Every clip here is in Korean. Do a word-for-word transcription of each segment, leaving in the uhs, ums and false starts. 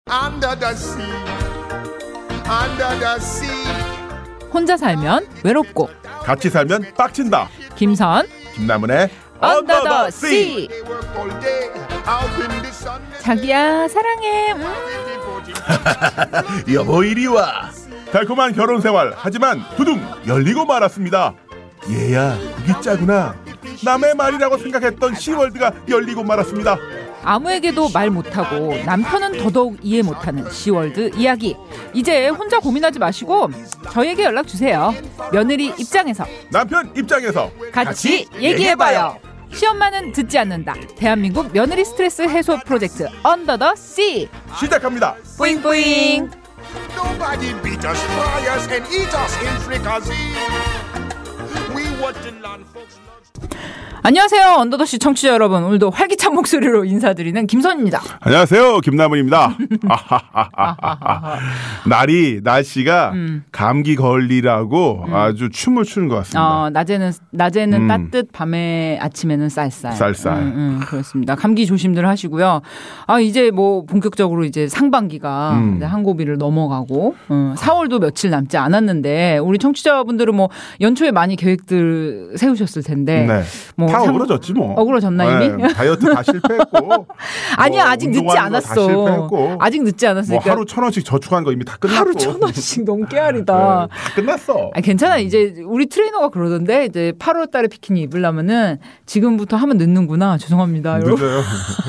Under the sea, under the sea. 혼자 살면 외롭고 같이 살면 빡친다. 김선 김남은의 Under the Sea. 자기야 사랑해. 음. 여보 이리 와. 달콤한 결혼생활 하지만 두둥 열리고 말았습니다. 얘야 그게 짜구나. 남의 말이라고 생각했던 시월드가 열리고 말았습니다. 아무에게도 말 못하고 남편은 더더욱 이해 못하는 시월드 이야기. 이제 혼자 고민하지 마시고 저희에게 연락주세요. 며느리 입장에서 남편 입장에서 같이, 같이 얘기해봐요. 시엄마는 듣지 않는다. 대한민국 며느리 스트레스 해소 프로젝트 Under the Sea 시작합니다. 뿌잉뿌잉. Nobody beat us, fry us, and eat us in fricassee. We what the land folks love. 안녕하세요. 언더더씨 청취자 여러분. 오늘도 활기찬 목소리로 인사드리는 김선입니다. 안녕하세요. 김남은입니다. 날이 날씨가 음. 감기 걸리라고 음. 아주 춤을 추는 것 같습니다. 어, 낮에는 낮에는 음. 따뜻, 밤에 아침에는 쌀쌀. 쌀쌀. 음, 음, 그렇습니다. 감기 조심들 하시고요. 아 이제 뭐 본격적으로 이제 상반기가 음. 이제 한 고비를 넘어가고 음, 사월도 며칠 남지 않았는데 우리 청취자분들은 뭐 연초에 많이 계획들 세우셨을 텐데 네. 뭐 다 상... 어그러졌지 뭐. 어그러졌나 이미? 네, 다이어트 다 실패했고. 아니야 뭐 아직 늦지 않았어. 다 실패했고. 아직 늦지 않았으니까. 뭐 하루 천 원씩 저축한 거 이미 다 끝났고. 하루 천 원씩 너무 깨알이다. 네, 다 끝났어. 아니, 괜찮아. 이제 우리 트레이너가 그러던데 이제 팔월 달에 비키니 입으려면은 지금부터 하면 늦는구나. 죄송합니다. 늦어요.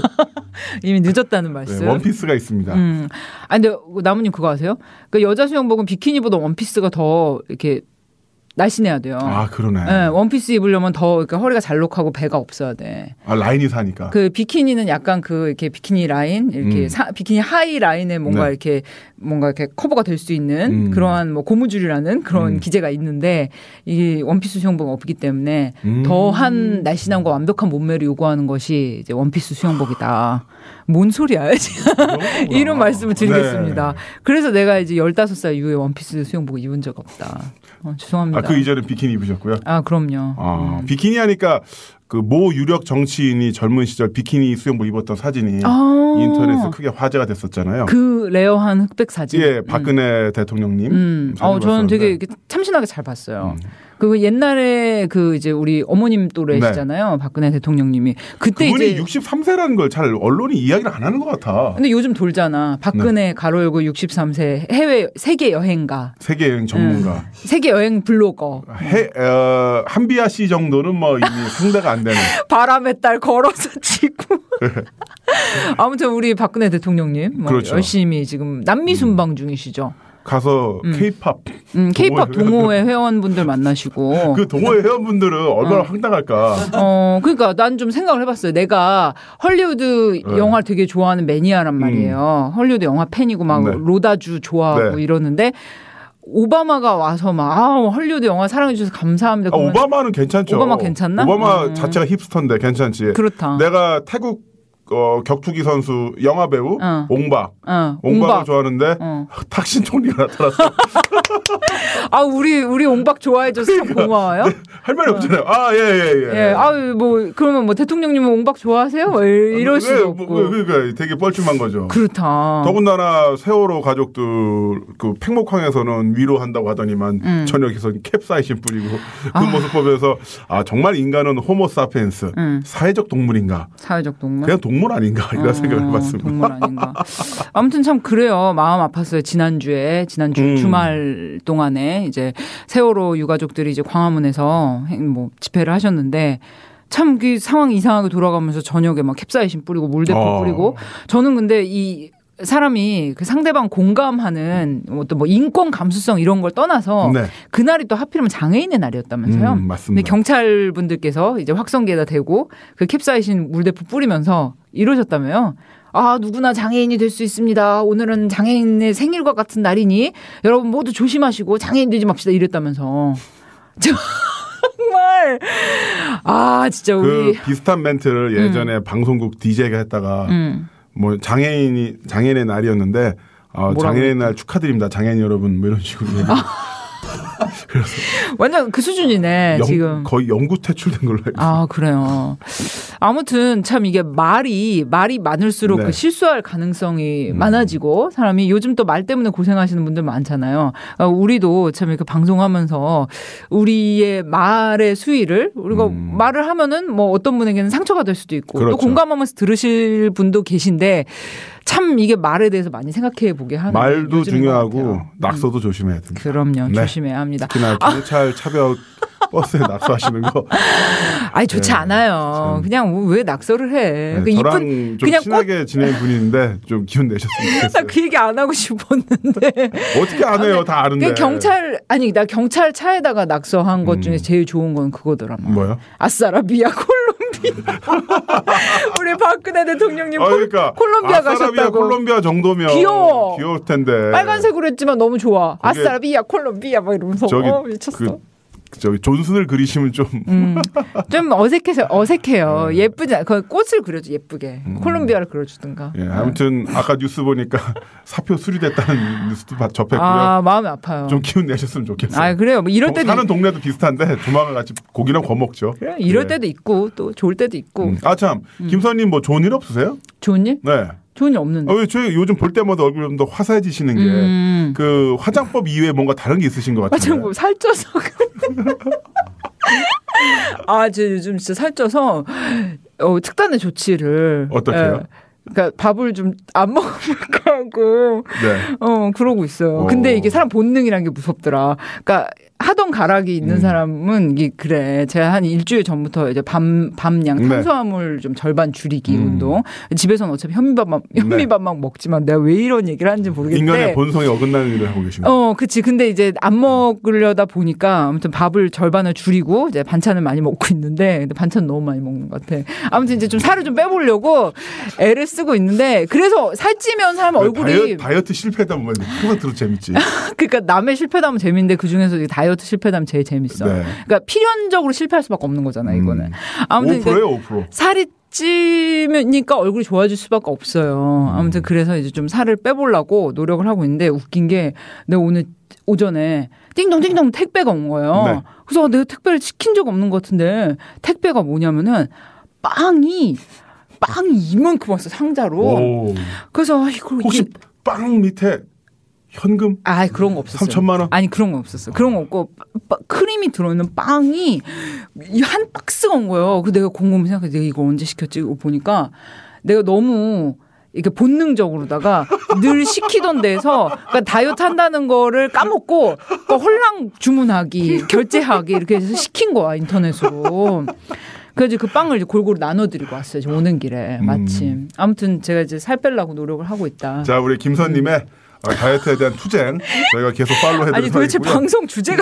이미 늦었다는 말씀. 네, 원피스가 있습니다. 음. 아니 근데 나무님 그거 아세요? 그 여자 수영복은 비키니보다 원피스가 더 이렇게 날씬해야 돼요. 아 그러네. 네, 원피스 입으려면 더 그러니까 허리가 잘록하고 배가 없어야 돼. 아 라인이 사니까. 그 비키니는 약간 그 이렇게 비키니 라인 이렇게 음. 사, 비키니 하이 라인에 뭔가 네. 이렇게 뭔가 이렇게 커버가 될 수 있는 음. 그러한 뭐 고무줄이라는 그런 음. 기제가 있는데 이 원피스 수영복은 없기 때문에 음. 더한 날씬함과 완벽한 몸매를 요구하는 것이 이제 원피스 수영복이다. 뭔 소리야? 이런 말씀을 드리겠습니다. 네. 그래서 내가 이제 열다섯 살 이후에 원피스 수영복을 입은 적 없다. 어, 죄송합니다. 아, 그 이전에 비키니 입으셨고요? 아, 그럼요. 아, 음. 비키니 하니까 그 모 유력 정치인이 젊은 시절 비키니 수영복 입었던 사진이 아~ 인터넷에서 크게 화제가 됐었잖아요. 그 레어한 흑백 사진. 예, 박근혜 음. 대통령님. 음. 어, 저는 되게 이렇게 참신하게 잘 봤어요. 음. 그 옛날에 그 이제 우리 어머님 또래시잖아요. 네. 박근혜 대통령님이. 그때 그분이 이제 육십삼 세라는 걸 잘 언론이 이야기를 안 하는 것 같아. 근데 요즘 돌잖아. 박근혜 네. 가로 열고 육십삼 세 해외 세계 여행가. 세계 여행 전문가. 음. 세계 여행 블로거. 해, 어, 한비아 씨 정도는 뭐 이미 상대가 안 되는. 바람의 딸 걸어서 치고. 아무튼 우리 박근혜 대통령님 뭐 그렇죠. 열심히 지금 남미 순방 중이시죠. 가서 케이팝 음, 케이팝 음, 동호회 회원분들 만나시고 그 동호회 회원분들은 얼마나 어. 황당할까. 어, 그러니까 난 좀 생각을 해봤어요. 내가 헐리우드 네. 영화를 되게 좋아하는 매니아란 말이에요. 음. 헐리우드 영화 팬이고 막 네. 로다주 좋아하고 네. 이러는데. 오바마가 와서 막 아, 헐리우드 영화 사랑해 주셔서 감사합니다. 아, 오바마는 괜찮죠. 오바마 괜찮나? 오바마 음. 자체가 힙스터인데 괜찮지. 그렇다. 내가 태국 어, 격투기 선수 영화 배우 어. 옹박 어. 옹박을 옹박. 좋아하는데 어. 탁신 총리가 나타났어. 아 우리 우리 옹박 좋아해줘서 참 고마워요. 네, 할 말이 없잖아요. 아 예 예 예. 예. 아유 뭐 그러면 뭐 대통령님은 옹박 좋아하세요? 뭐 이럴 수도 왜, 없고. 왜, 왜, 왜, 되게 뻘쭘한 거죠. 그렇다. 더군다나 세월호 가족들 그 팽목항에서는 위로한다고 하더니만 음. 저녁에서 캡사이신 뿌리고 그 아. 모습 보면서 아 정말 인간은 호모사피엔스 음. 사회적 동물인가? 사회적 동물? 그냥 동물 아닌가 이런 어, 생각을 해봤습니다. 동물 아닌가? 아무튼 참 그래요. 마음 아팠어요. 지난주에 지난주 음. 주말 동안에 이제 세월호 유가족들이 이제 광화문에서 뭐 집회를 하셨는데. 참 그 상황이 이상하게 돌아가면서 저녁에 막 캡사이신 뿌리고 물대포 어. 뿌리고 저는 근데 이 사람이 그 상대방 공감하는 어떤 뭐 인권 감수성 이런 걸 떠나서 네. 그날이 또 하필이면 장애인의 날이었다면서요. 음, 맞습니다. 근데 경찰 분들께서 이제 확성기에다 대고 그 캡사이신 물대포 뿌리면서 이러셨다며요. 아 누구나 장애인이 될 수 있습니다. 오늘은 장애인의 생일과 같은 날이니 여러분 모두 조심하시고 장애인 되지 맙시다 이랬다면서. 정말 아 진짜 우리 그 비슷한 멘트를 예전에 음. 방송국 디제이가 했다가 음. 뭐 장애인이 장애인의 날이었는데 어, 장애인의 날 축하드립니다 장애인 여러분 뭐 이런 식으로 그래서 완전 그 수준이네 영, 지금. 거의 영구 퇴출된 걸로 알고 있습니다. 아 그래요. 아무튼 참 이게 말이 말이 많을수록 네. 그 실수할 가능성이 음. 많아지고 사람이 요즘 또 말 때문에 고생하시는 분들 많잖아요. 우리도 참 이렇게 방송하면서 우리의 말의 수위를 우리가 음. 말을 하면은 뭐 어떤 분에게는 상처가 될 수도 있고 그렇죠. 또 공감하면서 들으실 분도 계신데 참 이게 말에 대해서 많이 생각해 보게 하는 말도 요즘인 중요하고 것 같아요. 낙서도 음. 조심해야 됩니다. 그럼요. 네. 조심해야 합니다. 특히나 경찰 차벽 버스에 낙서하시는 거. 아니 좋지 네. 않아요. 참. 그냥 왜 낙서를 해? 네, 그 저랑 이쁜 좀 그냥 친하게 지낸 분인데 좀 기운 내셨으면 좋겠어요. 그 얘기 안 하고 싶었는데 어떻게 안 해요? 다 아는데. 그 경찰 아니 나 경찰 차에다가 낙서한 것 음. 중에 제일 좋은 건 그거더라. 뭐요? 아싸라비아 콜롬비아. 우리 박근혜 대통령님 아, 그러니까 콜롬비아 아싸라비아 가셨다고. 콜롬비아 정도면 귀여워. 귀여울 텐데. 빨간색으로 했지만 너무 좋아. 그게 아싸라비아 콜롬비아 막 이러면서 저기 어, 미쳤어. 그, 저기 존슨을 그리시면 좀 음, 좀 어색해서 어색해요. 음. 예쁘지 않. 그 꽃을 그려줘 예쁘게. 음. 콜롬비아를 그려주든가. 예, 아무튼 아까 뉴스 보니까 사표 수리됐다는 뉴스도 바- 접했고요. 아 마음이 아파요. 좀 기운 내셨으면 좋겠어요. 아 그래요. 뭐 이럴 동- 때도 사는 동네도 비슷한데 조만간 같이 고기랑 구워 먹죠. 그래, 이럴 네. 때도 있고 또 좋을 때도 있고. 음. 아 참, 김선님 뭐 좋은 일 없으세요? 좋은 일? 네. 좋은 일 없는데. 아, 왜 저희 요즘 볼 때마다 얼굴이 좀 더 화사해지시는 게 음. 그 화장법 이외에 뭔가 다른 게 있으신 것 같아요. 맞아, 뭐 살쪄서. 아, 저 요즘 진짜 살쪄서 어, 특단의 조치를. 어떻게요? 예, 그러니까 밥을 좀 안 먹을까 하고. 네. 어, 그러고 있어요. 오. 근데 이게 사람 본능이란 게 무섭더라. 그러니까 하던 가락이 있는 음. 사람은 이게 그래. 제가 한 일주일 전부터 이제 밤, 밤양 네. 탄수화물 좀 절반 줄이기 음. 운동. 집에서는 어차피 현미밥만, 현미밥만 먹지만 내가 왜 이런 얘기를 하는지 모르겠는데. 인간의 본성에 어긋나는 일을 하고 계십니다. 어, 그치. 근데 이제 안 먹으려다 보니까 아무튼 밥을 절반을 줄이고 이제 반찬을 많이 먹고 있는데 근데 반찬 너무 많이 먹는 것 같아. 아무튼 이제 좀 살을 좀 빼보려고 애를 쓰고 있는데 그래서 살찌면 사람 얼굴이 다이어트, 다이어트 실패다 보면 그만 들어 재밌지. 그러니까 남의 실패담은 재밌는데 그 중에서 다이어트 실패담 제일 재밌어. 네. 그러니까 필연적으로 실패할 수밖에 없는 거잖아 이거는. 음. 아무튼 오 퍼센트예요, 오 퍼센트. 살이 찌니까 얼굴이 좋아질 수밖에 없어요. 아무튼 그래서 이제 좀 살을 빼보려고 노력을 하고 있는데 웃긴 게 내가 오늘 오전에 띵동띵동 택배가 온 거예요. 네. 그래서 내가 택배를 시킨 적 없는 것 같은데 택배가 뭐냐면은 빵이 빵이 이만큼 왔어 상자로. 오. 그래서 아, 이걸 혹시 이게 빵 밑에 현금? 아 그런 거 없었어요. 삼천만 원? 아니 그런 거 없었어. 그런 거 없고 빠, 크림이 들어있는 빵이 이 한 박스가 온 거예요. 그 내가 곰곰이 생각해 내가 이거 언제 시켰지? 이거 보니까 내가 너무 이렇게 본능적으로다가 늘 시키던 데서 그러니까 다이어트 한다는 거를 까먹고 그러니까 홀랑 주문하기, 결제하기 이렇게 해서 시킨 거야 인터넷으로. 그래서 그 빵을 이제 골고루 나눠드리고 왔어요. 지금 오는 길에 마침. 음. 아무튼 제가 이제 살 빼려고 노력을 하고 있다. 자, 우리 김선님의 음. 어, 다이어트에 대한 투쟁 저희가 계속 팔로우해드리고 아니 도대체 있고요. 방송 주제가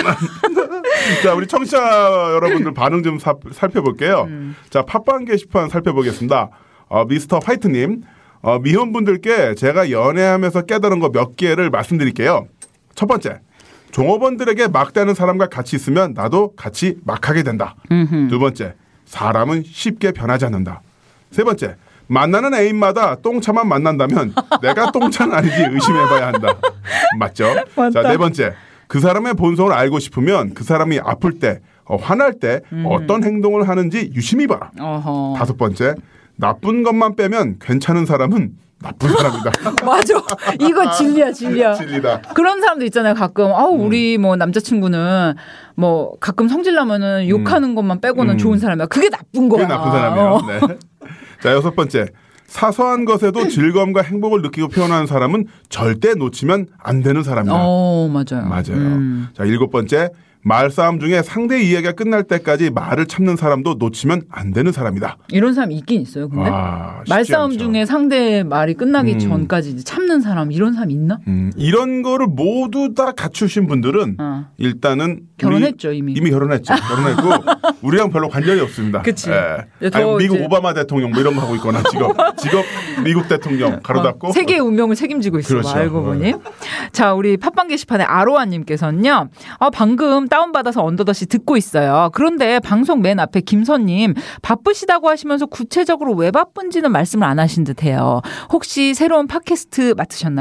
자, 우리 청취자 여러분들 반응 좀 사, 살펴볼게요. 음. 자, 팟빵 게시판 살펴보겠습니다. 어, 미스터 화이트님, 어, 미혼분들께 제가 연애하면서 깨달은 거 몇 개를 말씀드릴게요. 첫 번째, 종업원들에게 막대하는 사람과 같이 있으면 나도 같이 막하게 된다. 음흠. 두 번째, 사람은 쉽게 변하지 않는다. 세 번째, 만나는 애인마다 똥차만 만난다면 내가 똥차는 아닌지 의심해봐야 한다. 맞죠? 맞다. 자, 네 번째, 그 사람의 본성을 알고 싶으면 그 사람이 아플 때, 어, 화날 때 음. 어떤 행동을 하는지 유심히 봐라. 어허. 다섯 번째, 나쁜 것만 빼면 괜찮은 사람은 나쁜 사람이다. 맞아. 이거 진리야, 진리야. 진리다. 그런 사람도 있잖아요, 가끔. 아우, 우리 뭐 남자친구는 뭐 가끔 성질나면은 욕하는 것만 빼고는 음. 좋은 사람이야. 그게 나쁜 거야. 그게 나쁜 사람이에요. 어. 네. 자, 여섯 번째. 사소한 것에도 즐거움과 행복을 느끼고 표현하는 사람은 절대 놓치면 안 되는 사람이다. 어, 맞아요. 맞아요. 음. 자, 일곱 번째. 말싸움 중에 상대 이야기가 끝날 때까지 말을 참는 사람도 놓치면 안 되는 사람이다. 이런 사람 있긴 있어요, 근데. 와, 쉽지 말싸움 않죠. 중에 상대 말이 끝나기 음. 전까지 이제 참는 사람, 이런 사람 있나? 음, 이런 거를 모두 다 갖추신 분들은 어. 일단은 결혼했죠, 우리, 이미. 이미 결혼했죠. 결혼했고 우리랑 별로 관련이 없습니다. 그치. 예. 더 아니, 미국 이제- 오바마 대통령 뭐 이런 거 하고 있거나 직업 직업 미국 대통령 가로 닫고 어, 세계의 운명을 책임지고 있어. 그렇죠. 알고 보니. 자, 우리 팟빵 게시판에 아로아님께서는요. 아, 방금 다운받아서 언더더시 듣고 있어요. 그런데 방송 맨 앞에 김선님 바쁘시다고 하시면서 구체적으로 왜 바쁜지는 말씀을 안 하신 듯해요. 혹시 새로운 팟캐스트 맡으셨나요? 음,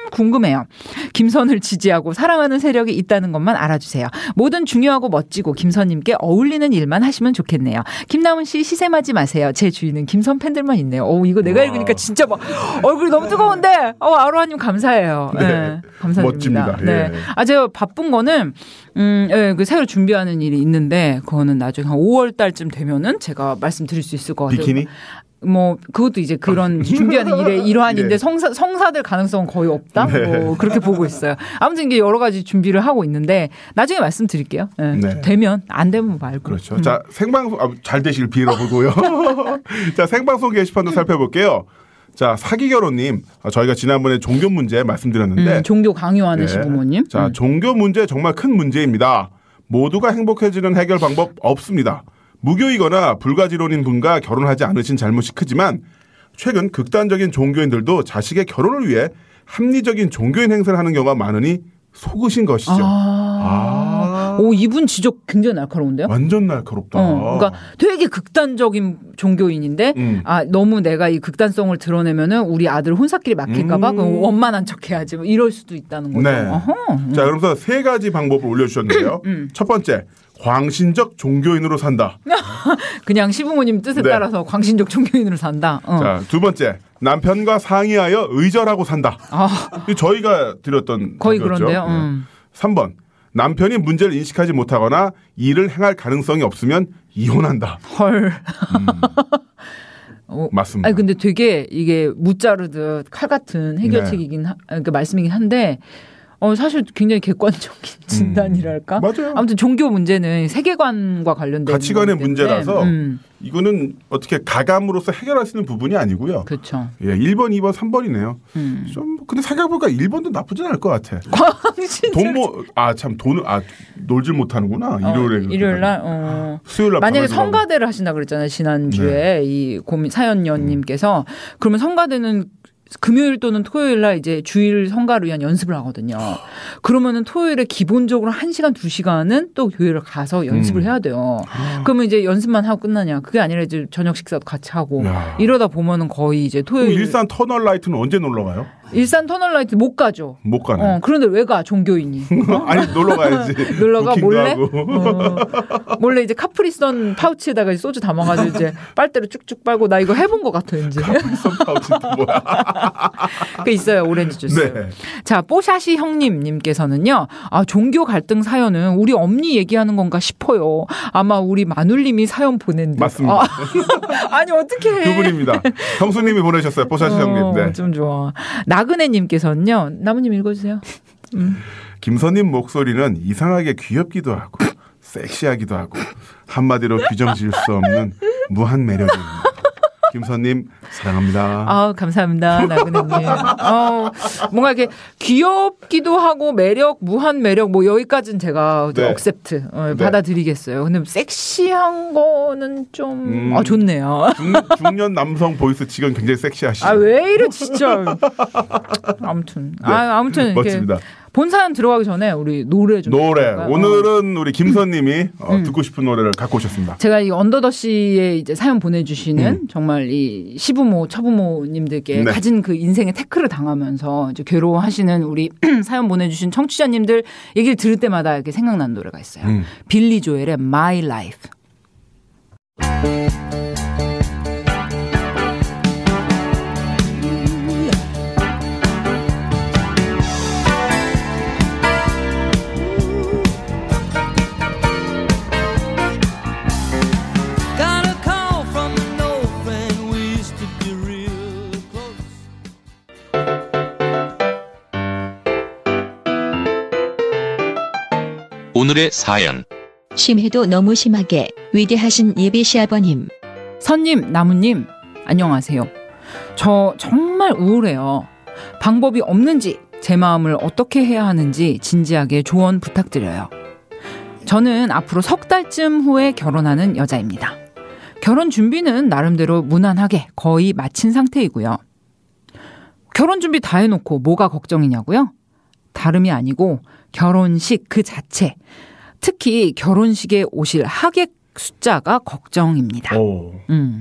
궁금해요. 김선을 지지하고 사랑하는 세력이 있다는 것만 알아주세요. 뭐든 중요하고 멋지고 김선님께 어울리는 일만 하시면 좋겠네요. 김남은 씨 시샘하지 마세요. 제 주위는 김선 팬들만 있네요. 오, 이거 내가 읽으니까 진짜 막 얼굴이 너무 뜨거운데 어, 아로하님 감사해요. 네, 네. 감사드립니다. 멋집니다. 네. 예. 아, 제가 바쁜 거는 음, 예, 그 새로 준비하는 일이 있는데 그거는 나중에 한 오월 달쯤 되면은 제가 말씀드릴 수 있을 것 같아요. 비키니? 뭐 그것도 이제 그런 준비하는 일의 일환인데 예. 성사 성사될 가능성은 거의 없다. 네. 뭐 그렇게 보고 있어요. 아무튼 이게 여러 가지 준비를 하고 있는데 나중에 말씀드릴게요. 네. 네. 되면 안 되면 말고. 그렇죠. 음. 자, 생방송 아, 잘 되시길 빌어보고요. 자, 생방송 게시판도 살펴볼게요. 자, 사기결혼님, 저희가 지난번에 종교 문제 말씀드렸는데 음, 종교 강요하는 예. 시부모님. 자, 음. 종교 문제 정말 큰 문제입니다. 모두가 행복해지는 해결 방법 없습니다. 무교이거나 불가지론인 분과 결혼하지 않으신 잘못이 크지만 최근 극단적인 종교인들도 자식의 결혼을 위해 합리적인 종교인 행세를 하는 경우가 많으니 속으신 것이죠. 아. 아. 오, 이분 지적 굉장히 날카로운데요? 완전 날카롭다. 어, 그러니까 되게 극단적인 종교인인데 음. 아 너무 내가 이 극단성을 드러내면은 우리 아들 혼사끼리 막힐까봐 음. 원만한 척해야지 뭐 이럴 수도 있다는 거죠. 네. 어허. 자, 그러면서 세 가지 방법을 올려주셨는데요. 음. 첫 번째, 광신적 종교인으로 산다. 그냥 시부모님 뜻에 네. 따라서 광신적 종교인으로 산다. 어. 자, 두 번째, 남편과 상의하여 의절하고 산다. 아. 저희가 드렸던 거의 답이었죠. 그런데요. 음. 삼 번, 남편이 문제를 인식하지 못하거나 일을 행할 가능성이 없으면 이혼한다. 헐. 음. 어, 맞습니다. 아니 근데 되게 이게 무자르듯 칼 같은 해결책이긴 네. 하, 그러니까 말씀이긴 한데 어 사실 굉장히 객관적인 진단이랄까. 음, 맞아요. 아무튼 종교 문제는 세계관과 관련된 가치관의 문제라서 음. 이거는 어떻게 가감으로서 해결할 수 있는 부분이 아니고요. 그렇죠. 예, 일 번, 이 번, 삼 번이네요. 음. 좀 근데 생각해보니까 일 번도 나쁘진 않을 것 같아. 돈 뭐 아 참 돈을 아 놀질 못하는구나. 어, 일요일에 일요일 날 어. 수요일 날 만약에 성가대를 하신다 그랬잖아요. 지난주에 네. 이 고민 사연녀님께서 음. 그러면 성가대는 금요일 또는 토요일 날 이제 주일 성가를 위한 연습을 하거든요. 그러면은 토요일에 기본적으로 한 시간, 두 시간은 또 교회를 가서 연습을 음. 해야 돼요. 그러면 이제 연습만 하고 끝나냐. 그게 아니라 이제 저녁 식사도 같이 하고 야. 이러다 보면은 거의 이제 토요일. 일산 터널 라이트는 언제 놀러 가요? 일산 터널라이트 못 가죠. 못 가네. 어, 그런데 왜 가? 종교인이. 어? 아니 놀러 가야지. 놀러 가 몰래? 어. 몰래 이제 카프리선 파우치에다가 소주 담아가지고 이제 빨대로 쭉쭉 빨고 나 이거 해본 것 같아 이제. 카프리선 파우치 뭐야? 그 있어요 오렌지 주스. 네. 자 뽀샤시 형님님께서는요. 아 종교 갈등 사연은 우리 엄니 얘기하는 건가 싶어요. 아마 우리 마눌님이 사연 보낸 듯. 맞습니다. 아. 아니 어떻게 해? 두 분입니다. 형수님이 보내셨어요. 뽀샤시 어, 형님. 네. 좀 좋아. 나그네님께서는요. 나무님 읽어주세요. 음. 김선님 목소리는 이상하게 귀엽기도 하고 섹시하기도 하고 한마디로 규정 지을 수 없는 무한 매력입니다. 김선님 사랑합니다. 아 감사합니다. 나그네님. 어, 뭔가 이렇게 귀엽기도 하고 매력 무한 매력 뭐 여기까지는 제가 네. 억셉트 어, 네. 받아들이겠어요. 근데 섹시한 거는 좀 음, 아, 좋네요. 중, 중년 남성 보이스 지금 굉장히 섹시하시죠. 아 왜 이래 진짜. 아무튼 네. 아 아무튼 이렇게 멋집니다. 본 사연 들어가기 전에 우리 노래 좀 노래 들어볼까요? 오늘은 우리 김선님이 어, 음. 듣고 싶은 노래를 갖고 오셨습니다. 제가 이 언더더 씨의 이제 사연 보내주시는 음. 정말 이 시부모 처부모님들께 네. 가진 그 인생의 태클을 당하면서 이제 괴로워하시는 우리 사연 보내주신 청취자님들 얘기를 들을 때마다 이렇게 생각나는 노래가 있어요. 음. 빌리 조엘의 My Life. 오늘의 사연. 심해도 너무 심하게 위대하신 예비 시아버님. 선님, 나무님, 안녕하세요. 저 정말 우울해요. 방법이 없는지 제 마음을 어떻게 해야 하는지 진지하게 조언 부탁드려요. 저는 앞으로 석 달쯤 후에 결혼하는 여자입니다. 결혼 준비는 나름대로 무난하게 거의 마친 상태이고요. 결혼 준비 다 해놓고 뭐가 걱정이냐고요? 다름이 아니고 결혼식 그 자체, 특히 결혼식에 오실 하객 숫자가 걱정입니다. 오. 음.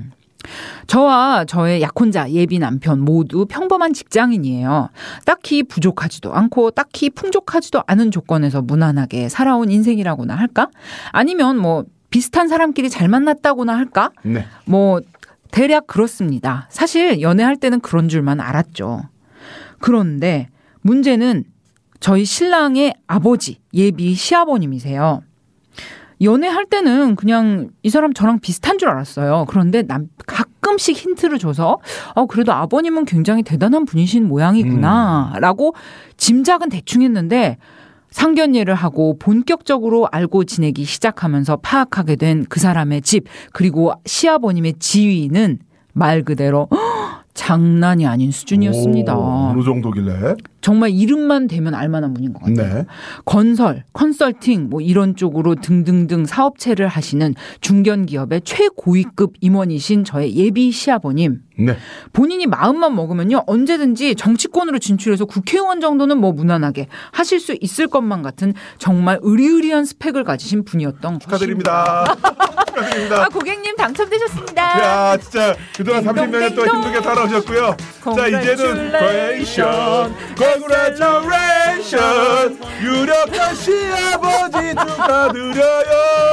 저와 저의 약혼자 예비 남편 모두 평범한 직장인이에요. 딱히 부족하지도 않고 딱히 풍족하지도 않은 조건에서 무난하게 살아온 인생이라고나 할까? 아니면 뭐 비슷한 사람끼리 잘 만났다고나 할까? 네. 뭐 대략 그렇습니다. 사실 연애할 때는 그런 줄만 알았죠. 그런데 문제는 저희 신랑의 아버지, 예비 시아버님이세요. 연애할 때는 그냥 이 사람 저랑 비슷한 줄 알았어요. 그런데 남, 가끔씩 힌트를 줘서 어, 그래도 아버님은 굉장히 대단한 분이신 모양이구나 음. 라고 짐작은 대충 했는데 상견례를 하고 본격적으로 알고 지내기 시작하면서 파악하게 된 그 사람의 집 그리고 시아버님의 지위는 말 그대로 장난이 아닌 수준이었습니다. 오, 어느 정도길래? 정말 이름만 대면 알만한 분인 것 같아요. 네. 건설, 컨설팅 뭐 이런 쪽으로 등등등 사업체를 하시는 중견기업의 최고위급 임원이신 저의 예비 시아버님. 네. 본인이 마음만 먹으면요 언제든지 정치권으로 진출해서 국회의원 정도는 뭐 무난하게 하실 수 있을 것만 같은 정말 의리의리한 스펙을 가지신 분이었던 축하드립니다. 축하드립니다. 아, 고객님 당첨되셨습니다. 야 진짜 그동안 삼십 년을 또 힘들게 살아오셨고요. 자 이제는 Congratulation, Congratulation, 유력한 시아버지 축하드려요.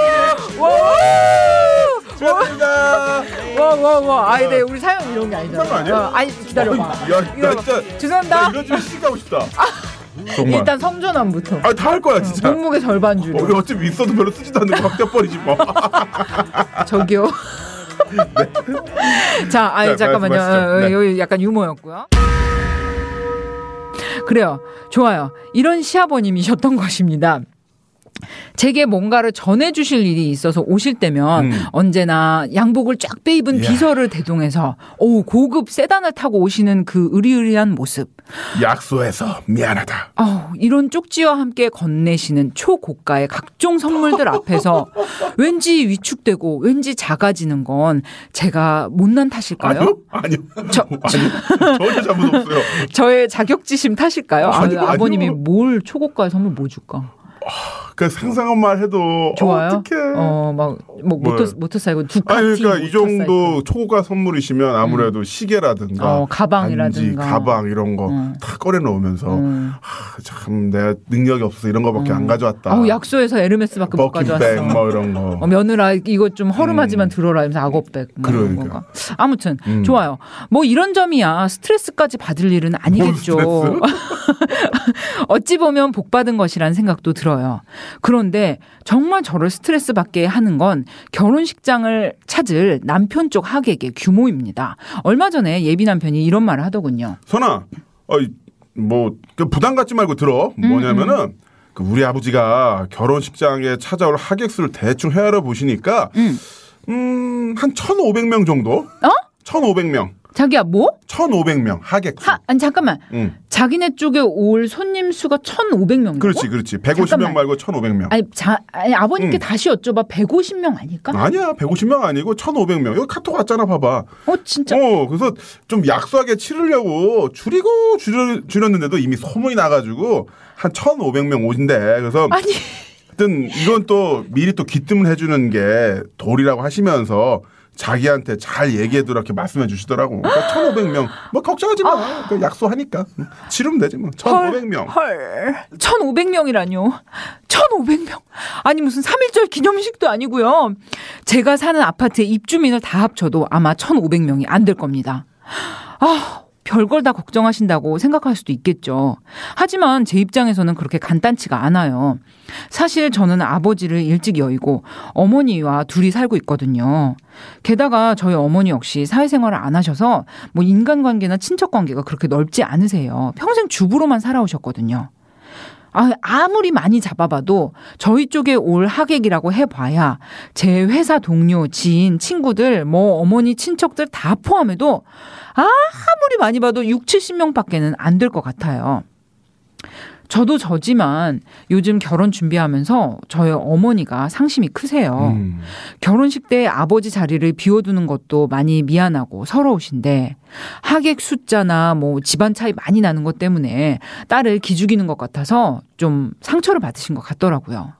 축하드립니다. 와와와 아이 네 우리 사연 이런 게 아니잖아. 그런 거 아니야? 어, 아니 기다려봐. 야, 나 진짜 죄송합니다. 나 이런 집에 시집 가고 싶다. 정말. 일단 성전환부터. 아, 다 할 거야 진짜. 몸무게 절반 줄여. 어, 어차피 있어도 별로 쓰지도 않는 거 확 버리지 뭐. 저기요. 네. 자, 아니 네, 잠깐만요. 말씀하시죠. 네. 여기 약간 유머였고요. 그래요. 좋아요. 이런 시아버님이셨던 것입니다. 제게 뭔가를 전해주실 일이 있어서 오실 때면 음. 언제나 양복을 쫙 빼입은 yeah. 비서를 대동해서 오 고급 세단을 타고 오시는 그 의리의리한 모습. 약소해서 미안하다. 어, 이런 쪽지와 함께 건네시는 초고가의 각종 선물들 앞에서 왠지 위축되고 왠지 작아지는 건 제가 못난 탓일까요? 아니요. 아니요. 저, 아니요. 전혀 잘못 없어요. 저의 자격지심 탓일까요? 아니요, 아, 아버님이 아니요. 뭘 초고가의 선물 뭐 줄까? 그 상상한 말 해도 좋아요. 어떡해. 어, 막 뭐 모터 모터사이클 두카티. 아니 그러니까 이 정도 사이클. 초고가 선물이시면 아무래도 음. 시계라든가 어, 가방이라든가 반지, 가방 이런 거 다 음. 꺼내 놓으면서 음. 아, 참 내가 능력이 없어서 이런 거밖에 음. 안 가져왔다. 아우 약소에서 에르메스밖에 못 가져왔어. 뭐 이런 거. 어, 며느라 이거 좀 허름하지만 음. 들어라 하면서 악어백. 뭐 그러니까. 이런 아무튼 음. 좋아요. 뭐 이런 점이야 스트레스까지 받을 일은 아니겠죠. 어찌 보면 복 받은 것이라는 생각도 들어요. 그런데 정말 저를 스트레스 받게 하는 건 결혼식장을 찾을 남편 쪽 하객의 규모입니다. 얼마 전에 예비 남편이 이런 말을 하더군요. 선아, 어, 뭐 부담 갖지 말고 들어. 뭐냐면은 음, 음. 그 우리 아버지가 결혼식장에 찾아올 하객 수를 대충 헤아려 보시니까 음, 음 한 천오백 명 정도? 어? 천오백 명. 자기야 뭐? 천오백 명 하객 수. 하, 아니 잠깐만. 응. 자기네 쪽에 올 손님 수가 천오백 명이고? 그렇지, 그렇지. 백오십 명 말고 천오백 명. 아니, 자, 아니 아버님께 응. 다시 여쭤봐. 백오십 명 아닐까? 아니야, 백오십 명 아니고 천오백 명. 이거 카톡 왔잖아, 봐봐. 어, 진짜. 어, 그래서 좀 약소하게 치르려고 줄이고 줄여, 줄였는데도 이미 소문이 나가지고 한 천오백 명 오신대. 그래서 아니. 하여튼 이건 또 미리 또 기뜸을 해주는 게 도리라고 하시면서. 자기한테 잘 얘기해도 이렇게 말씀해 주시더라고. 그러니까 천오백 명. 뭐 걱정하지 마. 아. 약소하니까. 치르면 되지 뭐. 천오백 명. 헐. 천오백 명이라뇨. 천오백 명. 아니 무슨 삼일절 기념식도 아니고요. 제가 사는 아파트의 입주민을 다 합쳐도 아마 천오백 명이 안 될 겁니다. 아. 별걸 다 걱정하신다고 생각할 수도 있겠죠. 하지만 제 입장에서는 그렇게 간단치가 않아요. 사실 저는 아버지를 일찍 여의고 어머니와 둘이 살고 있거든요. 게다가 저희 어머니 역시 사회생활을 안 하셔서 뭐 인간관계나 친척관계가 그렇게 넓지 않으세요. 평생 주부로만 살아오셨거든요. 아, 아무리 많이 잡아봐도 저희 쪽에 올 하객이라고 해봐야 제 회사 동료, 지인, 친구들, 뭐 어머니 친척들 다 포함해도 아무리 많이 봐도 육칠십 명밖에는 안 될 것 같아요. 저도 저지만 요즘 결혼 준비하면서 저희 어머니가 상심이 크세요. 음. 결혼식 때 아버지 자리를 비워두는 것도 많이 미안하고 서러우신데 하객 숫자나 뭐 집안 차이 많이 나는 것 때문에 딸을 기죽이는 것 같아서 좀 상처를 받으신 것 같더라고요.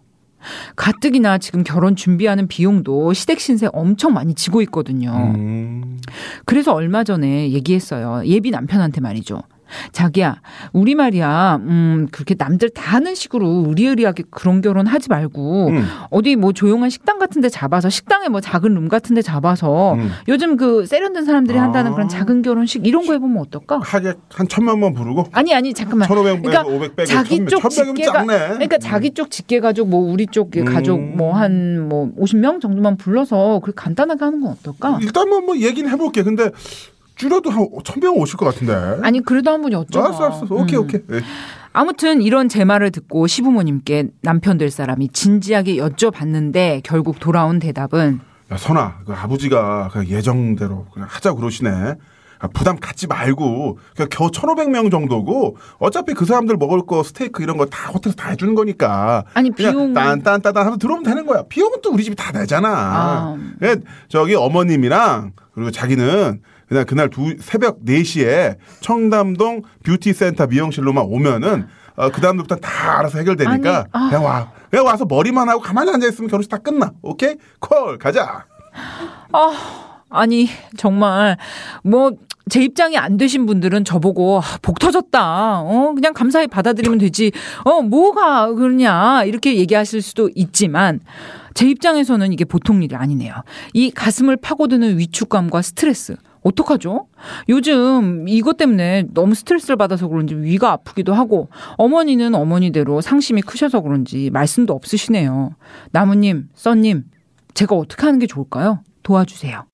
가뜩이나 지금 결혼 준비하는 비용도 시댁 신세 엄청 많이 지고 있거든요. 음. 그래서 얼마 전에 얘기했어요. 예비 남편한테 말이죠. 자기야, 우리 말이야, 음, 그렇게 남들 다 하는 식으로 의리의리하게 그런 결혼 하지 말고, 음. 어디 뭐 조용한 식당 같은 데 잡아서, 식당에 뭐 작은 룸 같은 데 잡아서, 음. 요즘 그 세련된 사람들이 아. 한다는 그런 작은 결혼식, 이런 거 해보면 어떨까? 하게 한 천만 원 부르고? 아니, 아니, 잠깐만. 천오백 그러니까 오백 빼고 자기 쪽 직계가, 그러니까 음. 자기 쪽 직계 가족, 뭐 우리 쪽 음. 가족, 뭐 한 뭐 오십 명 정도만 불러서, 그렇게 간단하게 하는 건 어떨까? 일단 뭐, 뭐 얘기는 해볼게. 근데, 줄여도 한 천 명 오실 것 같은데. 아니 그래도 한번 여쭤봐. 알았어, 알았어. 오케이, 음. 오케이. 네. 아무튼 이런 제 말을 듣고 시부모님께 남편 될 사람이 진지하게 여쭤봤는데 결국 돌아온 대답은 야, 선아, 그 아버지가 그냥 예정대로 그냥 하자고 그러시네. 부담 갖지 말고 그냥 겨우 천오백 명 정도고 어차피 그 사람들 먹을 거 스테이크 이런 거 다 호텔에서 다 해주는 거니까 아니 그냥 비용 딴딴딴딴 하면 들어오면 되는 거야. 비용은 또 우리 집이 다 내잖아. 아. 저기 어머님이랑 그리고 자기는 그냥 그날 두, 새벽 네 시에 청담동 뷰티센터 미용실로만 오면은 어, 그 다음부터 다 알아서 해결되니까 아니, 아. 그냥 와. 그냥 와서 머리만 하고 가만히 앉아있으면 결혼식 다 끝나. 오케이? 콜 가자. 아, 아니 정말 뭐 제 입장이 안 되신 분들은 저보고 복 터졌다. 어 그냥 감사히 받아들이면 되지. 어 뭐가 그러냐 이렇게 얘기하실 수도 있지만 제 입장에서는 이게 보통 일이 아니네요. 이 가슴을 파고드는 위축감과 스트레스. 어떡하죠? 요즘 이것 때문에 너무 스트레스를 받아서 그런지 위가 아프기도 하고 어머니는 어머니대로 상심이 크셔서 그런지 말씀도 없으시네요. 나무님, 써님, 제가 어떻게 하는 게 좋을까요? 도와주세요.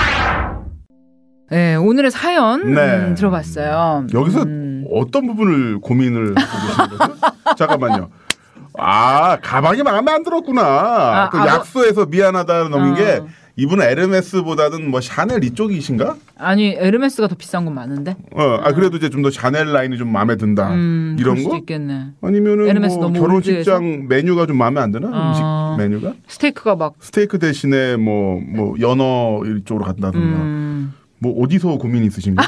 네, 오늘의 사연 네. 음, 들어봤어요. 여기서 음. 어떤 부분을 고민을 하고 계신 거죠? 잠깐만요. 아, 가방이 마음에 안 들었구나. 아, 그 아, 약소에서 미안하다는 놈인 어. 게 이분은 에르메스보다는 뭐 샤넬 이쪽이신가? 아니 에르메스가 더 비싼 건 많은데. 어, 아 그래도 이제 좀 더 샤넬 라인이 좀 마음에 든다. 음, 이런 그럴 수도 거? 있겠네. 아니면은 에르메스 뭐 너무 결혼식장 메뉴가 좀 마음에 안 드나? 아. 음식 메뉴가? 스테이크가 막 스테이크 대신에 뭐 뭐 연어 이쪽으로 간다든가. 음. 뭐 어디서 고민이 있으신가요?